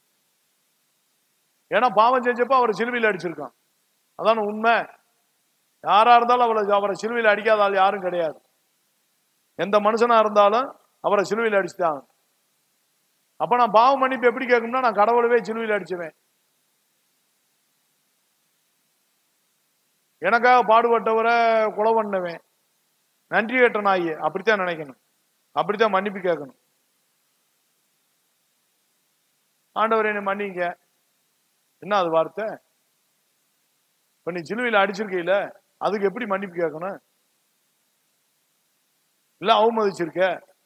ஏன்னா பாவம் செஞ்சப்ப அவரை சிலுவையில் அடிச்சிருக்கான், அதான உண்மை. யாரா இருந்தாலும் அவளை அவரை சிலுவையில் அடிக்காத ஆள் யாரும் கிடையாது. எந்த மனுஷனா இருந்தாலும் அவரை சிலுவையில் அடிச்சுட்டாங்க. அப்ப நான் பாவ மன்னிப்பு எப்படி கேட்கணும்னா, நான் கடவுளவே சிலுவையில் அடிச்சுவேன். எனக்காக பாடுபட்டவரை கொலை பண்ணவேன், நன்றி கேட்ட நாயி, அப்படித்தான் நினைக்கணும், அப்படித்தான் மன்னிப்பு கேட்கணும். ஆண்டவர் என்னை மன்னிங்க, என்ன அது வார்த்தை? இப்ப நீ சிலுவையில் அடிச்சிருக்கீல, அதுக்கு எப்படி மன்னிப்பு கேட்கணும்? இல்ல அவமதிச்சிருக்க.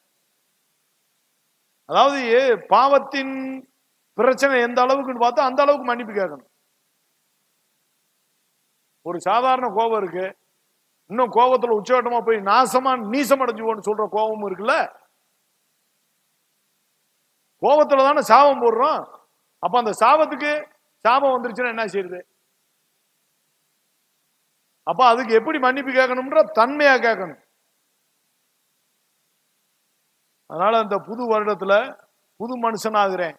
அதாவது பாவத்தின் பிரச்சனை எந்த அளவுக்குன்னு பார்த்தா அந்த அளவுக்கு மன்னிப்பு கேட்கணும். ஒரு சாதாரண கோபம் இருக்கு, இன்னும் கோபத்துல உச்சகட்டமா போய் நாசமா நீசம் அடைஞ்சுவோன்னு சொல்ற கோபமும் இருக்குல்ல. கோபத்துல தானே சாபம் போடுறோம். அப்ப அந்த சாபத்துக்கு சாபம் வந்துருச்சுன்னா என்ன செய்யுது? அப்ப அதுக்கு எப்படி மன்னிப்பு கேட்கணும்ன்ற தன்மையா கேட்கணும். அதனால இந்த புது வருடத்துல புது மனுஷன் ஆகுறேன்,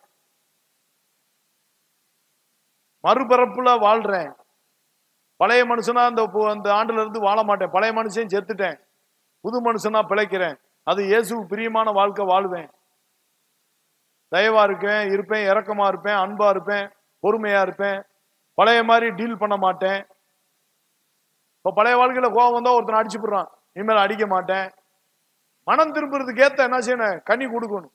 மறுபிறப்புல வாழ்றேன். பழைய மனுஷனா அந்த அந்த ஆண்டுல இருந்து வாழ மாட்டேன், பழைய மனுஷன் செத்துட்டேன், புது மனுஷனா பிழைக்கிறேன். அது இயேசுவுக்கு பிரியமான வாழ்க்கை வாழ்வேன். தயவா இருப்பேன் இருப்பேன் இரக்கமா இருப்பேன், அன்பா இருப்பேன், பொறுமையா இருப்பேன், பழைய மாதிரி டீல் பண்ண மாட்டேன். இப்ப பழைய வாழ்க்கையில கோபம் வந்தா ஒருத்தனை அடிச்சு போடுறான், இனிமேல் அடிக்க மாட்டேன். மனம் திரும்புறதுக்கு ஏத்த என்ன செய்யணும்? கனி கொடுக்கணும்.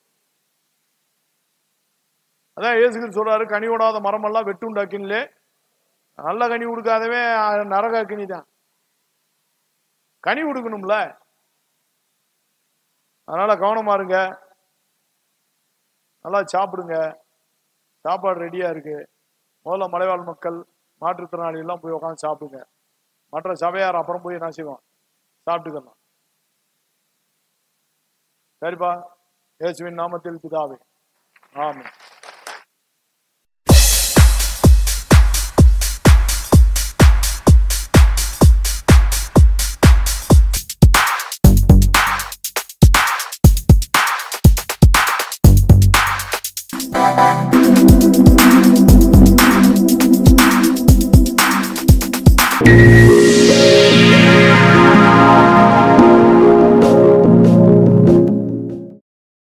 அதான் இயேசு சொல்றாரு, கனி விடாத மரம் எல்லாம் வெட்டு உண்டாக்கின்லே, நல்ல கனி கொடுக்காதவே நரக கனி தான். கனி கொடுக்கணும்ல. அதனால கவனமா இருங்க, நல்லா சாப்பிடுங்க. சாப்பாடு ரெடியா இருக்கு. முதல்ல மலைவாழ் மக்கள், மாற்றுத்திறனாளி எல்லாம் போய் உட்காந்து சாப்பிடுங்க. மற்ற சபையார் அப்புறம் போய் என்ன செய்வோம், சாப்பிட்டுக்கலாம். சரிப்பா, இயேசுவின் நாமத்தில் பிதாவே, ஆமென். Bye.